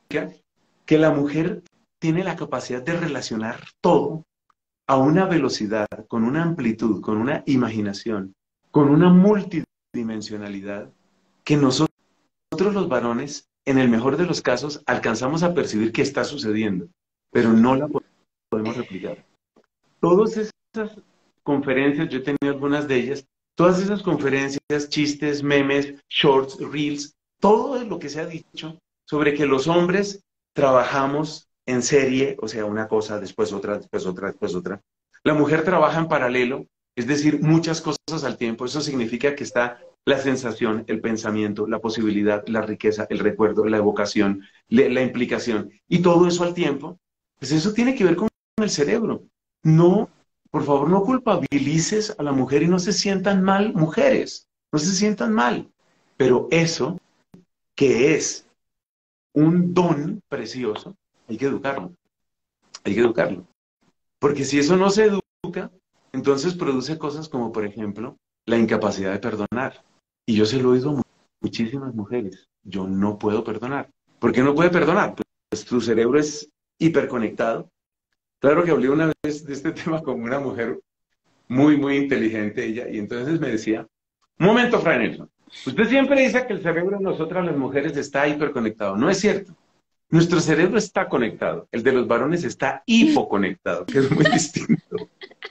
que la mujer tiene la capacidad de relacionar todo a una velocidad, con una amplitud, con una imaginación, con una multidimensionalidad que nosotros los varones, en el mejor de los casos, alcanzamos a percibir que está sucediendo, pero no la podemos replicar. Todas esas conferencias, yo he tenido algunas de ellas, todas esas conferencias, chistes, memes, shorts, reels, todo lo que se ha dicho sobre que los hombres trabajamos en serie, o sea, una cosa, después otra, después otra, después otra. La mujer trabaja en paralelo, es decir, muchas cosas al tiempo. Eso significa que está la sensación, el pensamiento, la posibilidad, la riqueza, el recuerdo, la evocación, la implicación, y todo eso al tiempo. Pues eso tiene que ver con el cerebro. No, por favor, no culpabilices a la mujer y no se sientan mal, mujeres, no se sientan mal. Pero eso, que es un don precioso, hay que educarlo. Hay que educarlo. Porque si eso no se educa, entonces produce cosas como, por ejemplo, la incapacidad de perdonar. Y yo se lo he oído a muchísimas mujeres. Yo no puedo perdonar. ¿Por qué no puede perdonar? Pues tu cerebro es hiperconectado. Claro que hablé una vez de este tema con una mujer muy inteligente ella, y entonces me decía, un momento, Fray Nelson, usted siempre dice que el cerebro de nosotras las mujeres está hiperconectado. No es cierto. Nuestro cerebro está conectado, el de los varones está hipoconectado, que es muy distinto.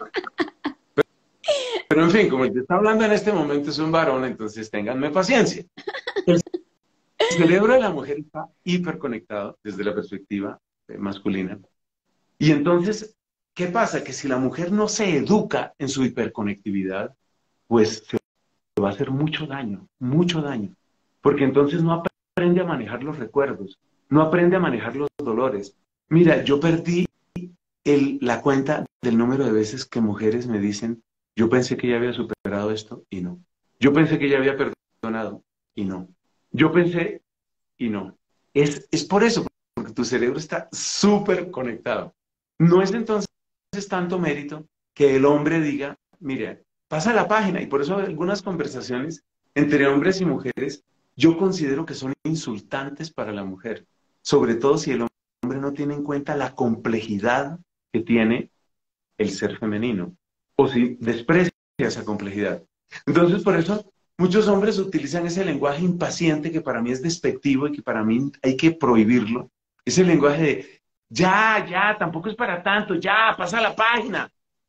Pero en fin, como el que está hablando en este momento es un varón, entonces ténganme paciencia. El cerebro de la mujer está hiperconectado desde la perspectiva masculina. Y entonces, ¿qué pasa? Que si la mujer no se educa en su hiperconectividad, pues se va a hacer mucho daño, porque entonces no aprende a manejar los recuerdos, no aprende a manejar los dolores. Mira, yo perdí la cuenta del número de veces que mujeres me dicen, yo pensé que ya había superado esto y no. Yo pensé que ya había perdonado y no. Yo pensé y no. Es por eso, porque tu cerebro está súper conectado. No es entonces tanto mérito que el hombre diga, mire, pasa la página, y por eso algunas conversaciones entre hombres y mujeres yo considero que son insultantes para la mujer, sobre todo si el hombre no tiene en cuenta la complejidad que tiene el ser femenino, o si desprecia esa complejidad. Entonces, por eso muchos hombres utilizan ese lenguaje impaciente que para mí es despectivo y que para mí hay que prohibirlo. Ese lenguaje de, ya, tampoco es para tanto, ya, pasa la página.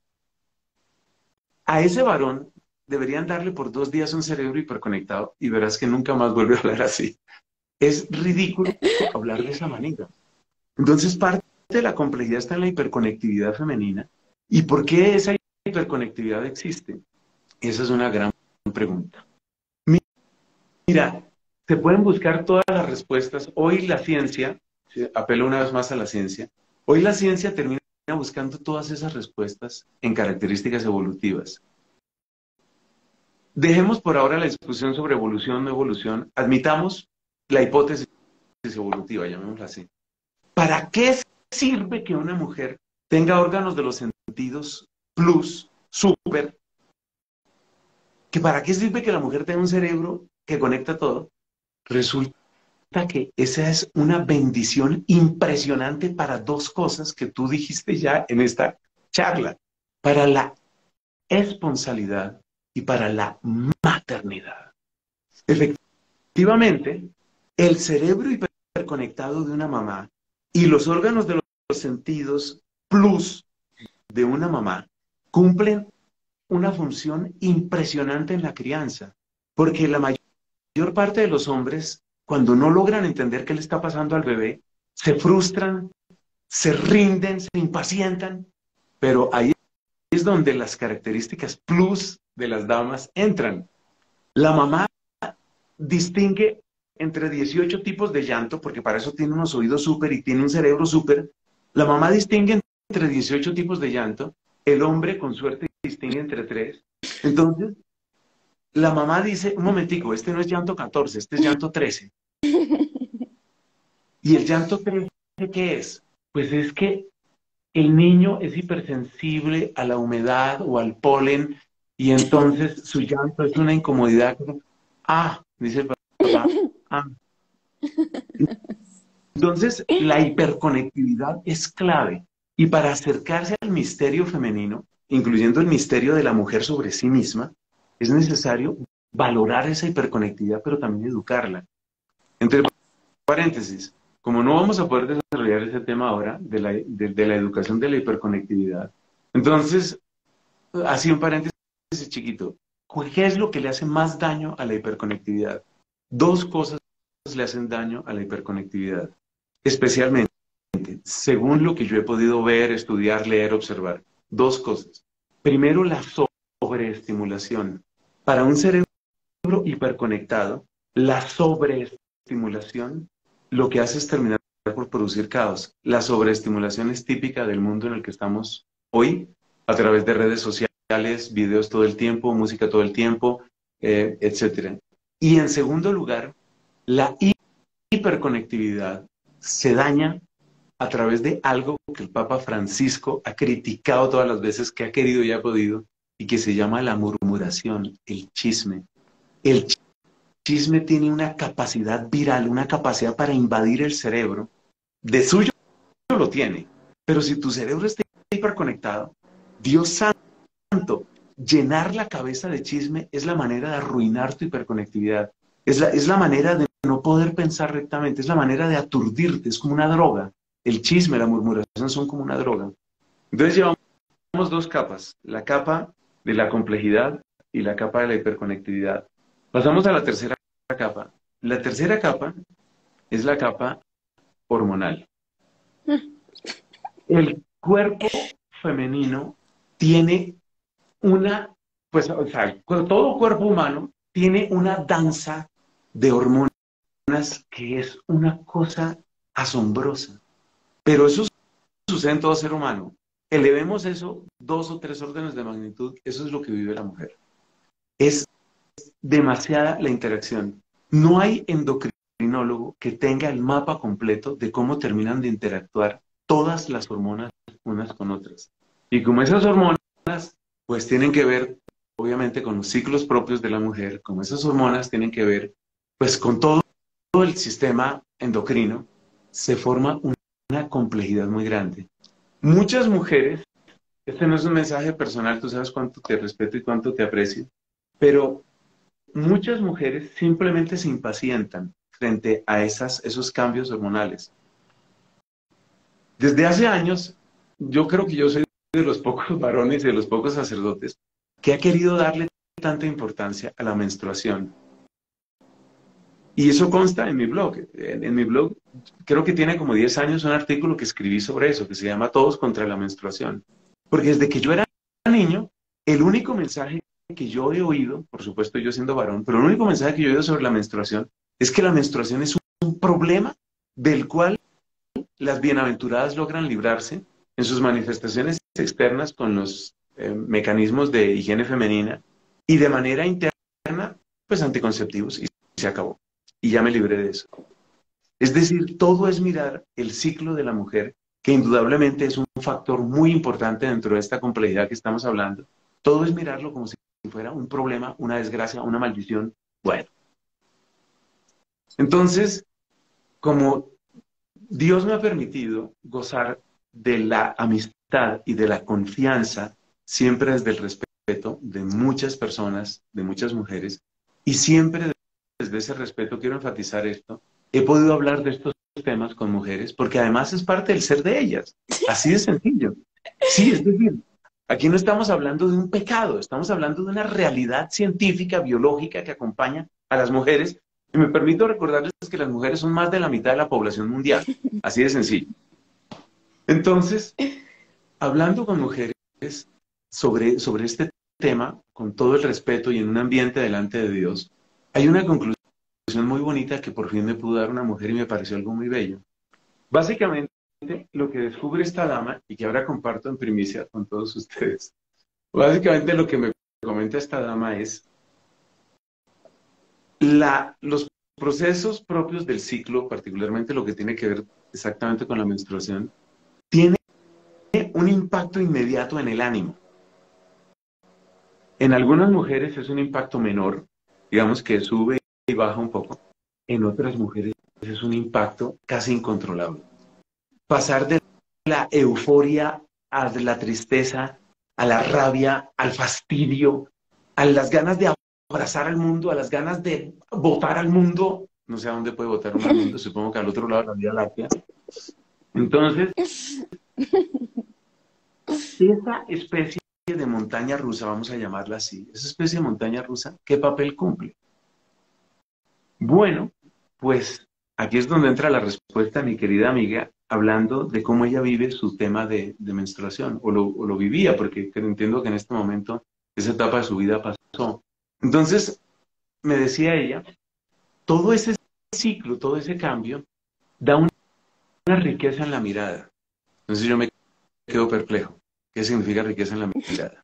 A ese varón deberían darle por 2 días un cerebro hiperconectado y verás que nunca más vuelve a hablar así. Es ridículo hablar de esa manera. Entonces, parte de la complejidad está en la hiperconectividad femenina. ¿Y por qué esa hiperconectividad existe? Esa es una gran pregunta. Mira, se pueden buscar todas las respuestas. Hoy la ciencia, apelo una vez más a la ciencia, hoy la ciencia termina buscando todas esas respuestas en características evolutivas. Dejemos por ahora la discusión sobre evolución o no evolución, admitamos la hipótesis evolutiva, llamémosla así. ¿Para qué sirve que una mujer tenga órganos de los sentidos plus, super? ¿Que para qué sirve que la mujer tenga un cerebro que conecta todo? Resulta que esa es una bendición impresionante para dos cosas que tú dijiste ya en esta charla, para la esponsalidad y para la maternidad. Efectivamente, el cerebro hiperconectado de una mamá y los órganos de los sentidos plus de una mamá cumplen una función impresionante en la crianza, porque la mayor parte de los hombres, cuando no logran entender qué le está pasando al bebé, se frustran, se rinden, se impacientan, pero ahí es donde las características plus de las damas entran. La mamá distingue entre 18 tipos de llanto, porque para eso tiene unos oídos súper y tiene un cerebro súper. La mamá distingue entre 18 tipos de llanto, el hombre con suerte distingue entre 3. Entonces, la mamá dice, un momentico, este no es llanto 14, este es llanto 13. ¿Y el llanto 13 qué es? Pues es que el niño es hipersensible a la humedad o al polen y entonces su llanto es una incomodidad. Dice el papá, ah. Entonces, la hiperconectividad es clave. Y para acercarse al misterio femenino, incluyendo el misterio de la mujer sobre sí misma, es necesario valorar esa hiperconectividad, pero también educarla. Entre paréntesis, como no vamos a poder desarrollar ese tema ahora de la educación de la hiperconectividad, entonces, así un paréntesis chiquito, ¿qué es lo que le hace más daño a la hiperconectividad? Dos cosas le hacen daño a la hiperconectividad, especialmente, según lo que yo he podido ver, estudiar, leer, observar. Dos cosas. Primero, la sobreestimulación. Para un cerebro hiperconectado, la sobreestimulación lo que hace es terminar por producir caos. La sobreestimulación es típica del mundo en el que estamos hoy, a través de redes sociales, videos todo el tiempo, música todo el tiempo, etc. Y en segundo lugar, la hiperconectividad se daña a través de algo que el Papa Francisco ha criticado todas las veces que ha querido y ha podido, y que se llama la murmuración, el chisme. El chisme tiene una capacidad viral, una capacidad para invadir el cerebro. De suyo lo tiene, pero si tu cerebro está hiperconectado, Dios santo, llenar la cabeza de chisme es la manera de arruinar tu hiperconectividad. Es la manera de no poder pensar rectamente, es la manera de aturdirte, es como una droga. El chisme, la murmuración son como una droga. Entonces llevamos dos capas, la capa de la complejidad y la capa de la hiperconectividad. Pasamos a la tercera capa. La tercera capa es la capa hormonal. El cuerpo femenino tiene todo cuerpo humano tiene una danza de hormonas que es una cosa asombrosa. Pero eso sucede en todo ser humano. Elevemos eso 2 o 3 órdenes de magnitud, eso es lo que vive la mujer. Es demasiada la interacción. No hay endocrinólogo endocrinólogo que tenga el mapa completo de cómo terminan de interactuar todas las hormonas unas con otras. Y como esas hormonas, pues tienen que ver, obviamente, con los ciclos propios de la mujer, como esas hormonas tienen que ver, pues, con todo el sistema endocrino, se forma una complejidad muy grande. Muchas mujeres, este no es un mensaje personal, tú sabes cuánto te respeto y cuánto te aprecio, pero muchas mujeres simplemente se impacientan frente a esos cambios hormonales. Desde hace años, yo creo que yo soy de los pocos varones y de los pocos sacerdotes que ha querido darle tanta importancia a la menstruación. Y eso consta en mi blog. En mi blog creo que tiene como 10 años un artículo que escribí sobre eso, que se llama Todos contra la menstruación. Porque desde que yo era niño, el único mensaje que yo he oído, por supuesto yo siendo varón, pero el único mensaje que yo he oído sobre la menstruación es que la menstruación es un problema del cual las bienaventuradas logran librarse en sus manifestaciones externas con los mecanismos de higiene femenina y de manera interna, pues anticonceptivos, y se acabó. Y ya me libré de eso. Es decir, todo es mirar el ciclo de la mujer, que indudablemente es un factor muy importante dentro de esta complejidad que estamos hablando. Todo es mirarlo como si fuera un problema, una desgracia, una maldición. Bueno, entonces, como Dios me ha permitido gozar de la amistad y de la confianza, siempre desde el respeto de muchas personas, de muchas mujeres, y siempre desde ese respeto, quiero enfatizar esto, he podido hablar de estos temas con mujeres, porque además es parte del ser de ellas, así de sencillo. Sí, es decir, aquí no estamos hablando de un pecado, estamos hablando de una realidad científica, biológica que acompaña a las mujeres. Y me permito recordarles que las mujeres son más de la mitad de la población mundial, así de sencillo. Entonces, hablando con mujeres sobre este tema, con todo el respeto y en un ambiente delante de Dios, hay una conclusión muy bonita que por fin me pudo dar una mujer y me pareció algo muy bello. Básicamente, lo que descubre esta dama, y que ahora comparto en primicia con todos ustedes, básicamente lo que me comenta esta dama es los procesos propios del ciclo, particularmente lo que tiene que ver exactamente con la menstruación, tiene un impacto inmediato en el ánimo. En algunas mujeres es un impacto menor, digamos que sube y baja un poco. En otras mujeres es un impacto casi incontrolable. Pasar de la euforia a la tristeza, a la rabia, al fastidio, a las ganas de abrazar al mundo, a las ganas de botar al mundo. No sé a dónde puede botar uno al mundo, supongo que al otro lado de la Vía Láctea. Entonces, esa especie de montaña rusa, vamos a llamarla así, esa especie de montaña rusa, ¿qué papel cumple? Bueno, pues aquí es donde entra la respuesta de mi querida amiga, hablando de cómo ella vive su tema de menstruación, o lo vivía, porque entiendo que en este momento esa etapa de su vida pasó. Entonces, me decía ella, todo ese ciclo, todo ese cambio, da una riqueza en la mirada. Entonces yo me quedo perplejo. ¿Qué significa riqueza en la mirada?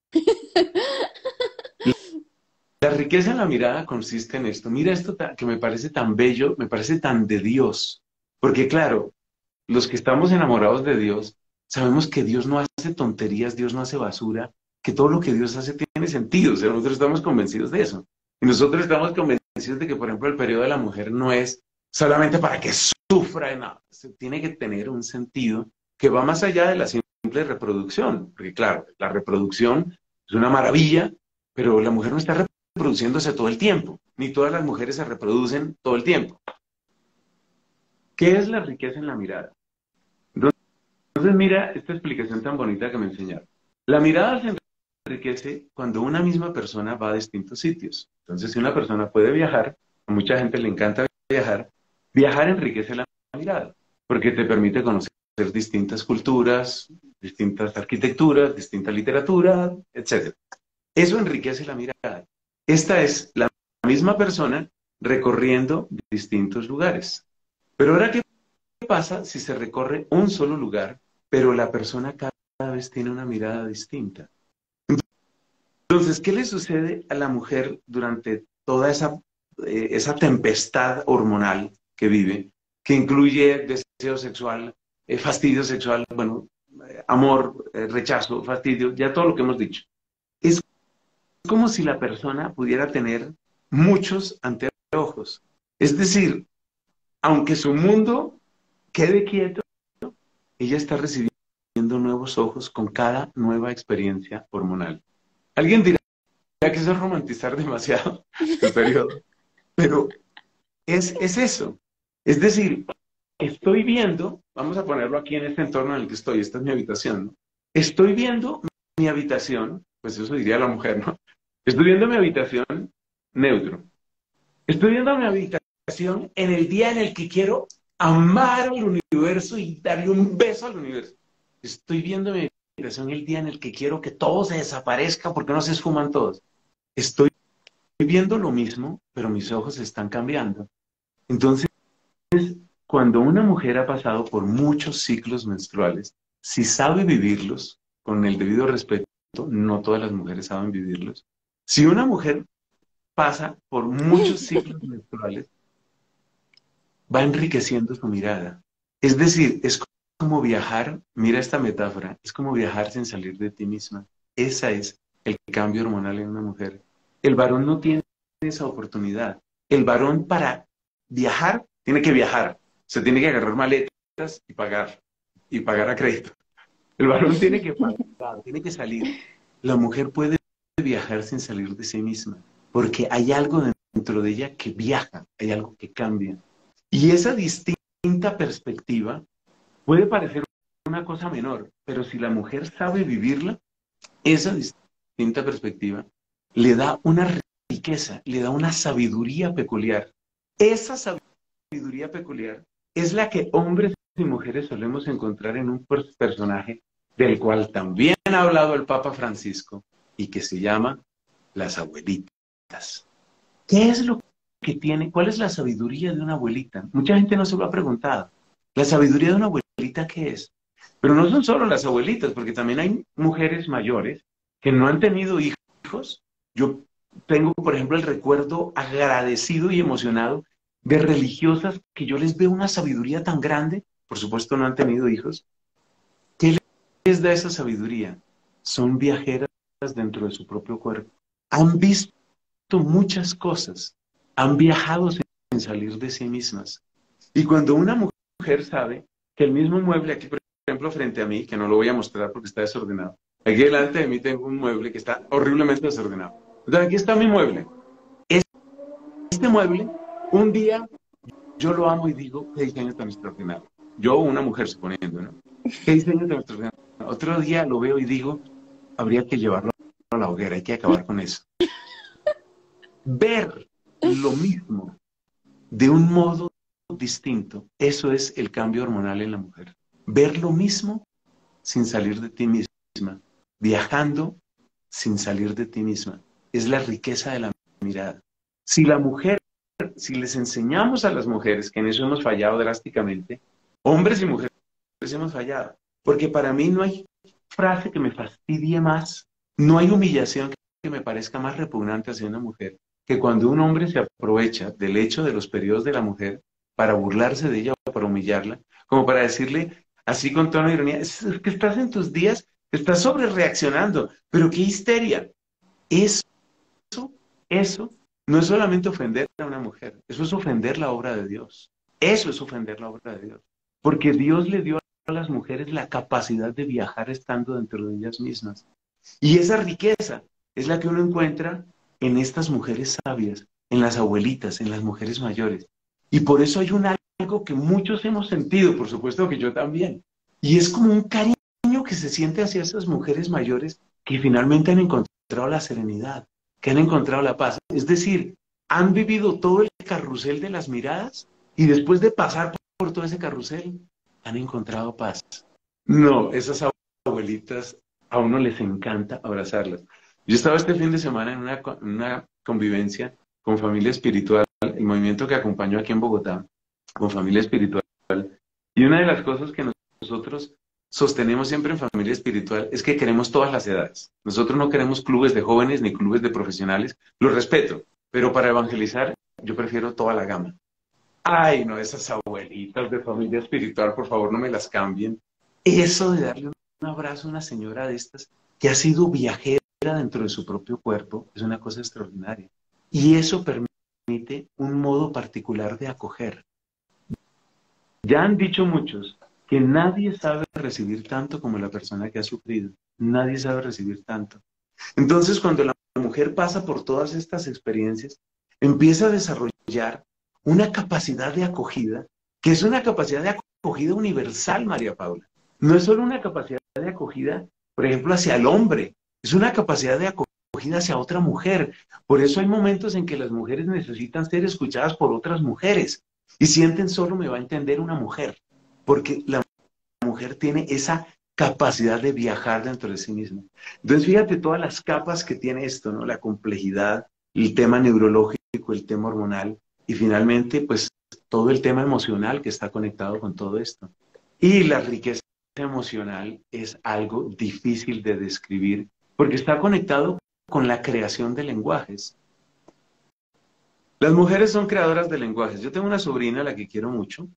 La riqueza en la mirada consiste en esto. Mira esto que me parece tan bello, me parece tan de Dios. Porque claro, los que estamos enamorados de Dios, sabemos que Dios no hace tonterías, Dios no hace basura, que todo lo que Dios hace tiene sentido. O sea, nosotros estamos convencidos de eso. Y nosotros estamos convencidos de que, por ejemplo, el periodo de la mujer no es solamente para que sufra, no. Tiene que tener un sentido que va más allá de la simple reproducción. Porque claro, la reproducción es una maravilla, pero la mujer no está reproduciéndose todo el tiempo, ni todas las mujeres se reproducen todo el tiempo. ¿Qué es la riqueza en la mirada? Entonces mira esta explicación tan bonita que me enseñaron. La mirada se enriquece cuando una misma persona va a distintos sitios. Entonces si una persona puede viajar, a mucha gente le encanta viajar, viajar enriquece la mirada, porque te permite conocer distintas culturas, distintas arquitecturas, distinta literatura, etc. Eso enriquece la mirada. Esta es la misma persona recorriendo distintos lugares. Pero ahora, ¿qué pasa si se recorre un solo lugar, pero la persona cada vez tiene una mirada distinta? Entonces, ¿qué le sucede a la mujer durante toda esa esa tempestad hormonal que vive, que incluye deseo sexual, fastidio sexual, bueno, amor, rechazo, fastidio, ya todo lo que hemos dicho. Es como si la persona pudiera tener muchos anteojos. Es decir, aunque su mundo quede quieto, ella está recibiendo nuevos ojos con cada nueva experiencia hormonal. Alguien dirá que eso es romantizar demasiado el periodo, pero es eso. Es decir, estoy viendo, vamos a ponerlo aquí en este entorno en el que estoy, esta es mi habitación, ¿no? Estoy viendo mi habitación, pues eso diría la mujer, ¿no? Estoy viendo mi habitación neutro. Estoy viendo mi habitación en el día en el que quiero amar al universo y darle un beso al universo. Estoy viendo mi habitación el día en el que quiero que todo se desaparezca porque no se esfuman todos. Estoy viendo lo mismo, pero mis ojos están cambiando. Entonces, cuando una mujer ha pasado por muchos ciclos menstruales, si sabe vivirlos, con el debido respeto, no todas las mujeres saben vivirlos. Si una mujer pasa por muchos ciclos menstruales, va enriqueciendo su mirada. Es decir, es como viajar, mira esta metáfora, es como viajar sin salir de ti misma. Ese es el cambio hormonal en una mujer. El varón no tiene esa oportunidad. El varón para viajar tiene que viajar. Se tiene que agarrar maletas y pagar a crédito. El varón tiene que pagar, tiene que salir. La mujer puede viajar sin salir de sí misma, porque hay algo dentro de ella que viaja, hay algo que cambia. Y esa distinta perspectiva puede parecer una cosa menor, pero si la mujer sabe vivirla, esa distinta perspectiva le da una riqueza, le da una sabiduría peculiar. Esa sabiduría peculiar es la que hombres y mujeres solemos encontrar en un personaje del cual también ha hablado el Papa Francisco y que se llama las abuelitas. ¿Qué es lo que tiene? ¿Cuál es la sabiduría de una abuelita? Mucha gente no se lo ha preguntado. ¿La sabiduría de una abuelita qué es? Pero no son solo las abuelitas, porque también hay mujeres mayores que no han tenido hijos. Yo tengo, por ejemplo, el recuerdo agradecido y emocionado de religiosas que yo les veo una sabiduría tan grande, por supuesto no han tenido hijos. ¿Qué les da esa sabiduría? Son viajeras dentro de su propio cuerpo. Han visto muchas cosas, han viajado sin salir de sí mismas. Y cuando una mujer sabe que el mismo mueble, aquí por ejemplo frente a mí, que no lo voy a mostrar porque está desordenado, aquí delante de mí tengo un mueble que está horriblemente desordenado. Entonces aquí está mi mueble. Este mueble, un día yo lo amo y digo, qué diseño tan extraordinario. Yo, una mujer suponiendo, ¿no? Qué diseño tan extraordinario. Otro día lo veo y digo, habría que llevarlo a la hoguera, hay que acabar con eso. Ver lo mismo de un modo distinto, eso es el cambio hormonal en la mujer. Ver lo mismo sin salir de ti misma, viajando sin salir de ti misma. Es la riqueza de la mirada. Si la mujer, si les enseñamos a las mujeres, que en eso hemos fallado drásticamente, hombres y mujeres hemos fallado, porque para mí no hay frase que me fastidie más, no hay humillación que me parezca más repugnante hacia una mujer, que cuando un hombre se aprovecha del hecho de los periodos de la mujer para burlarse de ella o para humillarla, como para decirle, así con tono de ironía, es que estás en tus días, estás sobre reaccionando, pero qué histeria. Eso no es solamente ofender a una mujer, eso es ofender la obra de Dios. Eso es ofender la obra de Dios. Porque Dios le dio a las mujeres la capacidad de viajar estando dentro de ellas mismas. Y esa riqueza es la que uno encuentra en estas mujeres sabias, en las abuelitas, en las mujeres mayores. Y por eso hay algo que muchos hemos sentido, por supuesto que yo también. Y es como un cariño que se siente hacia esas mujeres mayores que finalmente han encontrado la serenidad, que han encontrado la paz. Es decir, han vivido todo el carrusel de las miradas y después de pasar por todo ese carrusel, han encontrado paz. No, esas abuelitas a uno les encanta abrazarlas. Yo estaba este fin de semana en una convivencia con Familia Espiritual, el movimiento que acompañó aquí en Bogotá, con Familia Espiritual. Y una de las cosas que nosotros sostenemos siempre en Familia Espiritual es que queremos todas las edades. Nosotros no queremos clubes de jóvenes ni clubes de profesionales. Los respeto, pero para evangelizar yo prefiero toda la gama. Ay, no, esas abuelitas de familia espiritual, por favor, no me las cambien. Eso de darle un abrazo a una señora de estas que ha sido viajera dentro de su propio cuerpo es una cosa extraordinaria. Y eso permite un modo particular de acoger. Ya han dicho muchos que nadie sabe recibir tanto como la persona que ha sufrido. Nadie sabe recibir tanto. Entonces, cuando la mujer pasa por todas estas experiencias, empieza a desarrollar una capacidad de acogida, que es una capacidad de acogida universal, María Paula. No es solo una capacidad de acogida, por ejemplo, hacia el hombre, es una capacidad de acogida hacia otra mujer. Por eso hay momentos en que las mujeres necesitan ser escuchadas por otras mujeres y sienten solo me va a entender una mujer, porque la mujer tiene esa capacidad de viajar dentro de sí misma. Entonces, fíjate todas las capas que tiene esto, ¿no? La complejidad, el tema neurológico, el tema hormonal y finalmente, pues, todo el tema emocional que está conectado con todo esto. Y la riqueza emocional es algo difícil de describir porque está conectado con la creación de lenguajes. Las mujeres son creadoras de lenguajes. Yo tengo una sobrina a la que quiero mucho.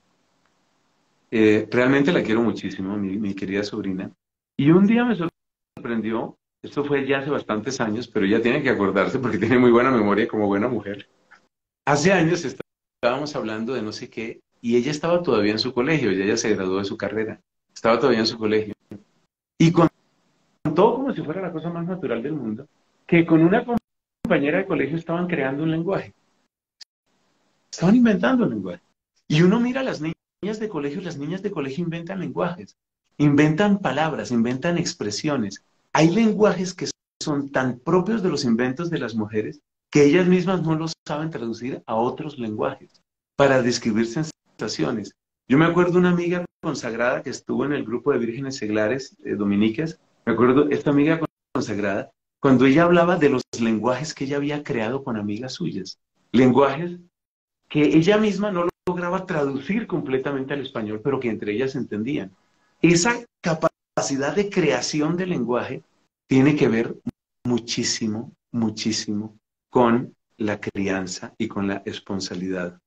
Realmente la quiero muchísimo, mi querida sobrina. Y un día me sorprendió, esto fue ya hace bastantes años, pero ella tiene que acordarse porque tiene muy buena memoria como buena mujer. Hace años estábamos hablando de no sé qué y ella estaba todavía en su colegio, ella ya se graduó de su carrera, estaba todavía en su colegio. Y contó como si fuera la cosa más natural del mundo, que con una compañera de colegio estaban creando un lenguaje, estaban inventando un lenguaje. Y uno mira a las niñas de colegio, las niñas de colegio inventan lenguajes, inventan palabras, inventan expresiones. Hay lenguajes que son tan propios de los inventos de las mujeres que ellas mismas no los saben traducir a otros lenguajes para describir sensaciones. Yo me acuerdo de una amiga consagrada que estuvo en el grupo de vírgenes seglares dominicas. Me acuerdo esta amiga consagrada cuando ella hablaba de los lenguajes que ella había creado con amigas suyas. Lenguajes que ella misma no lograba traducir completamente al español, pero que entre ellas entendían. Esa capacidad de creación del lenguaje tiene que ver muchísimo, muchísimo con la crianza y con la esponsalidad.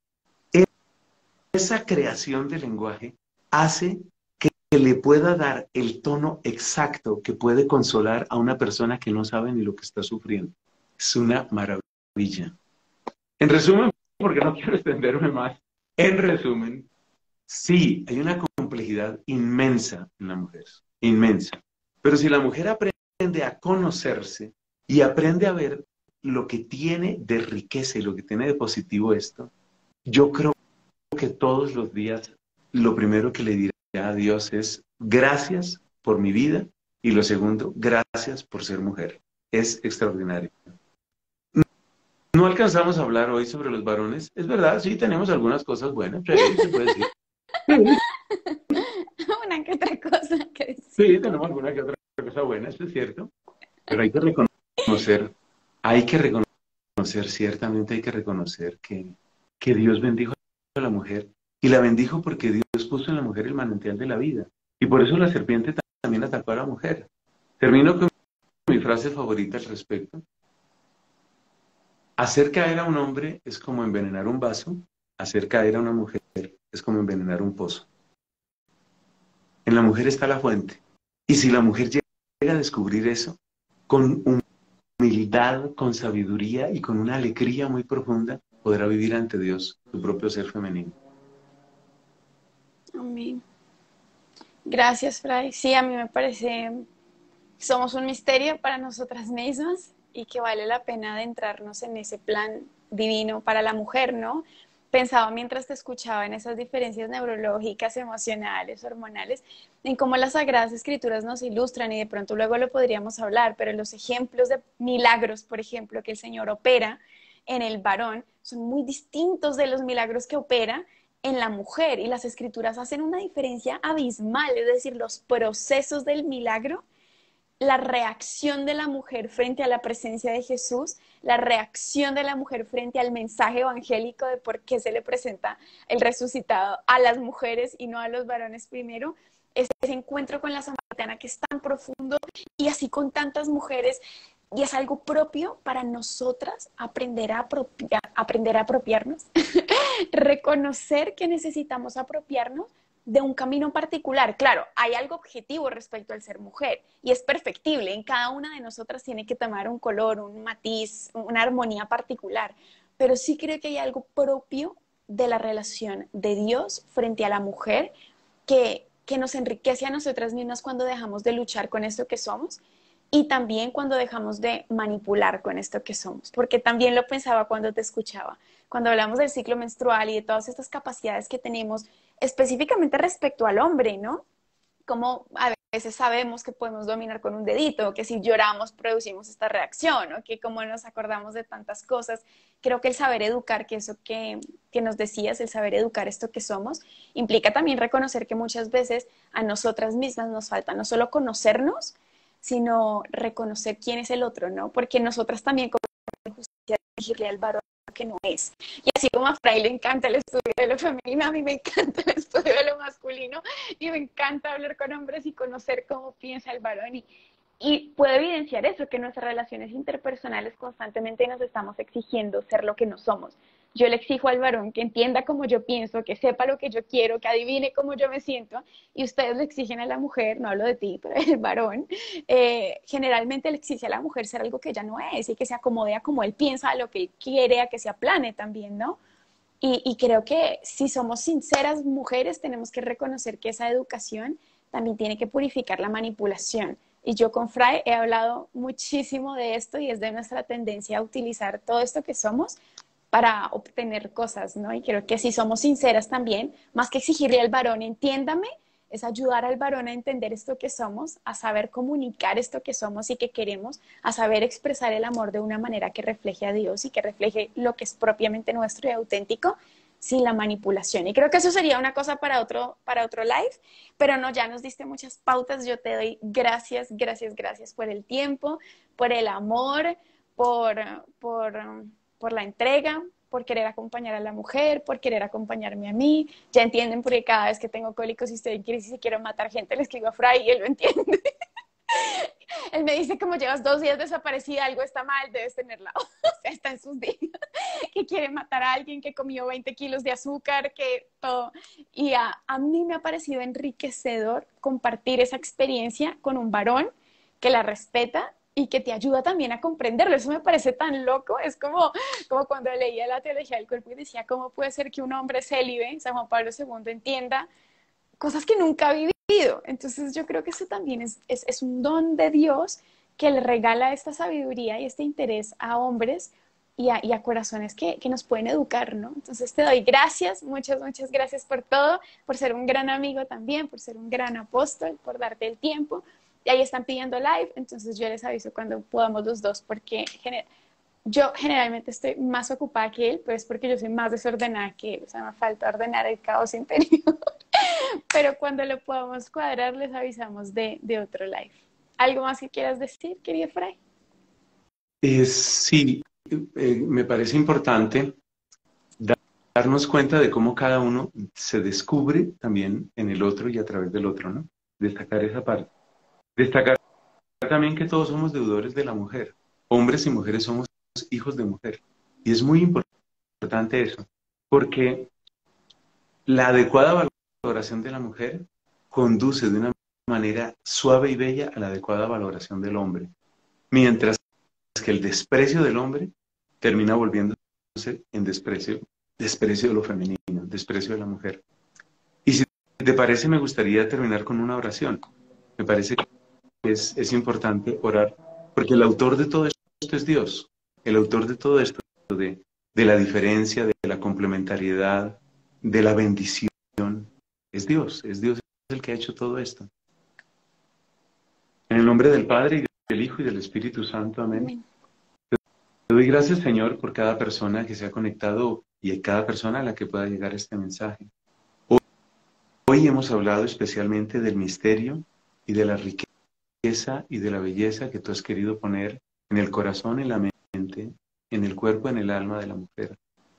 Esa creación del lenguaje hace que le pueda dar el tono exacto que puede consolar a una persona que no sabe ni lo que está sufriendo. Es una maravilla. En resumen, porque no quiero extenderme más, en resumen, sí, hay una complejidad inmensa en la mujer, inmensa. Pero si la mujer aprende a conocerse y aprende a ver lo que tiene de riqueza y lo que tiene de positivo esto, yo creo que todos los días lo primero que le diré a Dios es gracias por mi vida y lo segundo, gracias por ser mujer. Es extraordinario. No alcanzamos a hablar hoy sobre los varones. Es verdad, sí, tenemos algunas cosas buenas. Sí, se puede decir. Una que otra cosa que Sí, decir. tenemos alguna que otra cosa buena, eso es cierto. Pero hay que reconocer, ciertamente hay que reconocer que Dios bendijo a la mujer. Y la bendijo porque Dios puso en la mujer el manantial de la vida. Y por eso la serpiente también atacó a la mujer. Termino con mi frase favorita al respecto. Hacer caer a un hombre es como envenenar un vaso, hacer caer a una mujer es como envenenar un pozo. En la mujer está la fuente. Y si la mujer llega a descubrir eso, con humildad, con sabiduría y con una alegría muy profunda, podrá vivir ante Dios su propio ser femenino. Amén. Gracias, Fray. Sí, a mí me parece que somos un misterio para nosotras mismas y que vale la pena adentrarnos en ese plan divino para la mujer, ¿no? Pensaba mientras te escuchaba en esas diferencias neurológicas, emocionales, hormonales, en cómo las Sagradas Escrituras nos ilustran y de pronto luego lo podríamos hablar, pero los ejemplos de milagros, por ejemplo, que el Señor opera en el varón son muy distintos de los milagros que opera en la mujer y las Escrituras hacen una diferencia abismal, es decir, los procesos del milagro, la reacción de la mujer frente a la presencia de Jesús, la reacción de la mujer frente al mensaje evangélico de por qué se le presenta el resucitado a las mujeres y no a los varones primero, ese encuentro con la samaritana que es tan profundo y así con tantas mujeres y es algo propio para nosotras aprender a apropiarnos, reconocer que necesitamos apropiarnos de un camino particular. Claro, hay algo objetivo respecto al ser mujer y es perfectible. En cada una de nosotras tiene que tomar un color, un matiz, una armonía particular. Pero sí creo que hay algo propio de la relación de Dios frente a la mujer que nos enriquece a nosotras mismas cuando dejamos de luchar con esto que somos y también cuando dejamos de manipular con esto que somos, porque también lo pensaba cuando te escuchaba, cuando hablamos del ciclo menstrual y de todas estas capacidades que tenemos específicamente respecto al hombre, ¿no? Como a veces sabemos que podemos dominar con un dedito, que si lloramos producimos esta reacción, o que como nos acordamos de tantas cosas, creo que el saber educar, que eso que nos decías, el saber educar esto que somos, implica también reconocer que muchas veces a nosotras mismas nos falta no solo conocernos, sino reconocer quién es el otro, ¿no? Porque nosotras también como justicia exigirle al varón que no es. Y así como a Fray le encanta el estudio de lo femenino, a mí me encanta el estudio de lo masculino y me encanta hablar con hombres y conocer cómo piensa el varón. Y puedo evidenciar eso, que en nuestras relaciones interpersonales constantemente nos estamos exigiendo ser lo que no somos. Yo le exijo al varón que entienda cómo yo pienso, que sepa lo que yo quiero, que adivine cómo yo me siento, y ustedes le exigen a la mujer, no hablo de ti, pero el varón, generalmente le exige a la mujer ser algo que ella no es y que se acomode a como él piensa, a lo que él quiere, a que se aplane también, ¿no? Y creo que si somos sinceras mujeres, tenemos que reconocer que esa educación también tiene que purificar la manipulación. Y yo con Fray he hablado muchísimo de esto y es de nuestra tendencia a utilizar todo esto que somos para obtener cosas, ¿no? Y creo que si somos sinceras también, más que exigirle al varón, entiéndame, es ayudar al varón a entender esto que somos, a saber comunicar esto que somos y que queremos, a saber expresar el amor de una manera que refleje a Dios y que refleje lo que es propiamente nuestro y auténtico, sin la manipulación. Y creo que eso sería una cosa para otro live, pero no, ya nos diste muchas pautas. Yo te doy gracias, gracias, gracias por el tiempo, por el amor, por, por, por la entrega, por querer acompañar a la mujer, por querer acompañarme a mí. Ya entienden porque cada vez que tengo cólicos y estoy en crisis y quiero matar gente, le escribo a Fray y él lo entiende. Él me dice, como llevas 2 días desaparecida, algo está mal, debes tenerla. O sea, está en sus días. Que quiere matar a alguien, que comió 20 kilos de azúcar, que todo. Y a mí me ha parecido enriquecedor compartir esa experiencia con un varón que la respeta y que te ayuda también a comprenderlo. Eso me parece tan loco. Es como cuando leía la teología del cuerpo y decía, ¿cómo puede ser que un hombre célibe, San Juan Pablo II, entienda cosas que nunca ha vivido? Entonces yo creo que eso también es un don de Dios que le regala esta sabiduría y este interés a hombres y a corazones que nos pueden educar, ¿no? Entonces te doy gracias, muchas, muchas gracias por todo, por ser un gran amigo también, por ser un gran apóstol, por darte el tiempo. Y ahí están pidiendo live, entonces yo les aviso cuando podamos los dos, porque yo generalmente estoy más ocupada que él, pero es porque yo soy más desordenada que él, o sea, me falta ordenar el caos interior. Pero cuando lo podamos cuadrar, les avisamos de otro live. ¿Algo más que quieras decir, querido Fray? Sí, me parece importante darnos cuenta de cómo cada uno se descubre también en el otro y a través del otro, ¿no? Destacar esa parte. Destacar también que todos somos deudores de la mujer. Hombres y mujeres somos hijos de mujer. Y es muy importante eso, porque la adecuada valoración de la mujer conduce de una manera suave y bella a la adecuada valoración del hombre. Mientras que el desprecio del hombre termina volviéndose en desprecio de lo femenino, desprecio de la mujer. Y si te parece, me gustaría terminar con una oración. Me parece que es importante orar, porque el autor de todo esto es Dios. El autor de todo esto, de la diferencia, de la complementariedad, de la bendición, es Dios. Es Dios el que ha hecho todo esto. En el nombre del Padre, y del Hijo, y del Espíritu Santo. Amén. Amén. Te doy gracias, Señor, por cada persona que se ha conectado y a cada persona a la que pueda llegar este mensaje. Hoy hemos hablado especialmente del misterio y de la riqueza y de la belleza que tú has querido poner en el corazón, en la mente, en el cuerpo, en el alma de la mujer.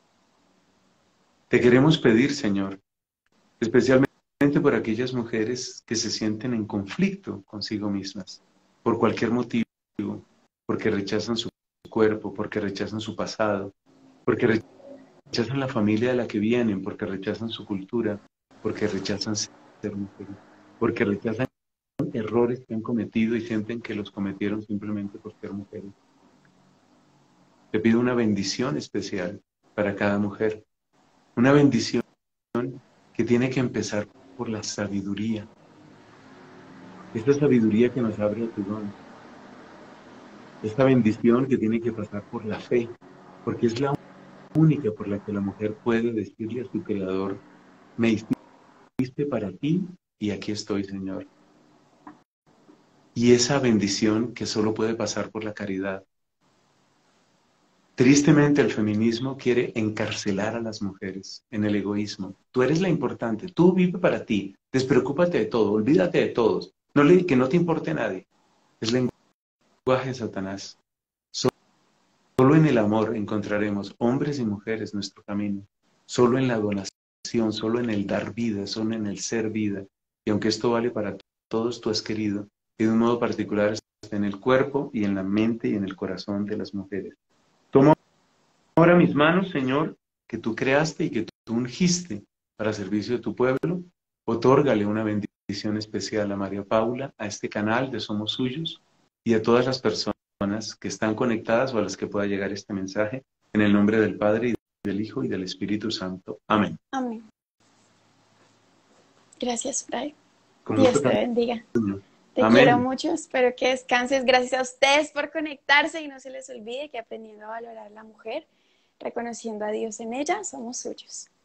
Te queremos pedir, Señor, especialmente por aquellas mujeres que se sienten en conflicto consigo mismas, por cualquier motivo, porque rechazan su cuerpo, porque rechazan su pasado, porque rechazan la familia de la que vienen, porque rechazan su cultura, porque rechazan ser mujeres, porque rechazan errores que han cometido y sienten que los cometieron simplemente por ser mujeres. Te pido una bendición especial para cada mujer, una bendición que tiene que empezar por la sabiduría, esta sabiduría que nos abre a tu don, esta bendición que tiene que pasar por la fe, porque es la única por la que la mujer puede decirle a su Creador, me hiciste para ti y aquí estoy, Señor. Y esa bendición que solo puede pasar por la caridad. Tristemente el feminismo quiere encarcelar a las mujeres en el egoísmo. Tú eres la importante, tú vive para ti, despreocúpate de todo, olvídate de todos, que no te importe nadie. Es lenguaje de Satanás. Solo en el amor encontraremos hombres y mujeres nuestro camino. Solo en la donación, solo en el dar vida, solo en el ser vida. Y aunque esto vale para todos, tú has querido, y de un modo particular está en el cuerpo y en la mente y en el corazón de las mujeres. Toma ahora mis manos, Señor, que tú creaste y que tú ungiste para servicio de tu pueblo. Otórgale una bendición especial a María Paula, a este canal de Somos Suyos y a todas las personas que están conectadas o a las que pueda llegar este mensaje, en el nombre del Padre, y del Hijo, y del Espíritu Santo. Amén. Amén. Gracias, Fray. Con Dios mucho te bendiga. cariño. Te quiero Amén. mucho, espero que descanses. Gracias a ustedes por conectarse y no se les olvide que aprendiendo a valorar a la mujer, reconociendo a Dios en ella, somos suyos.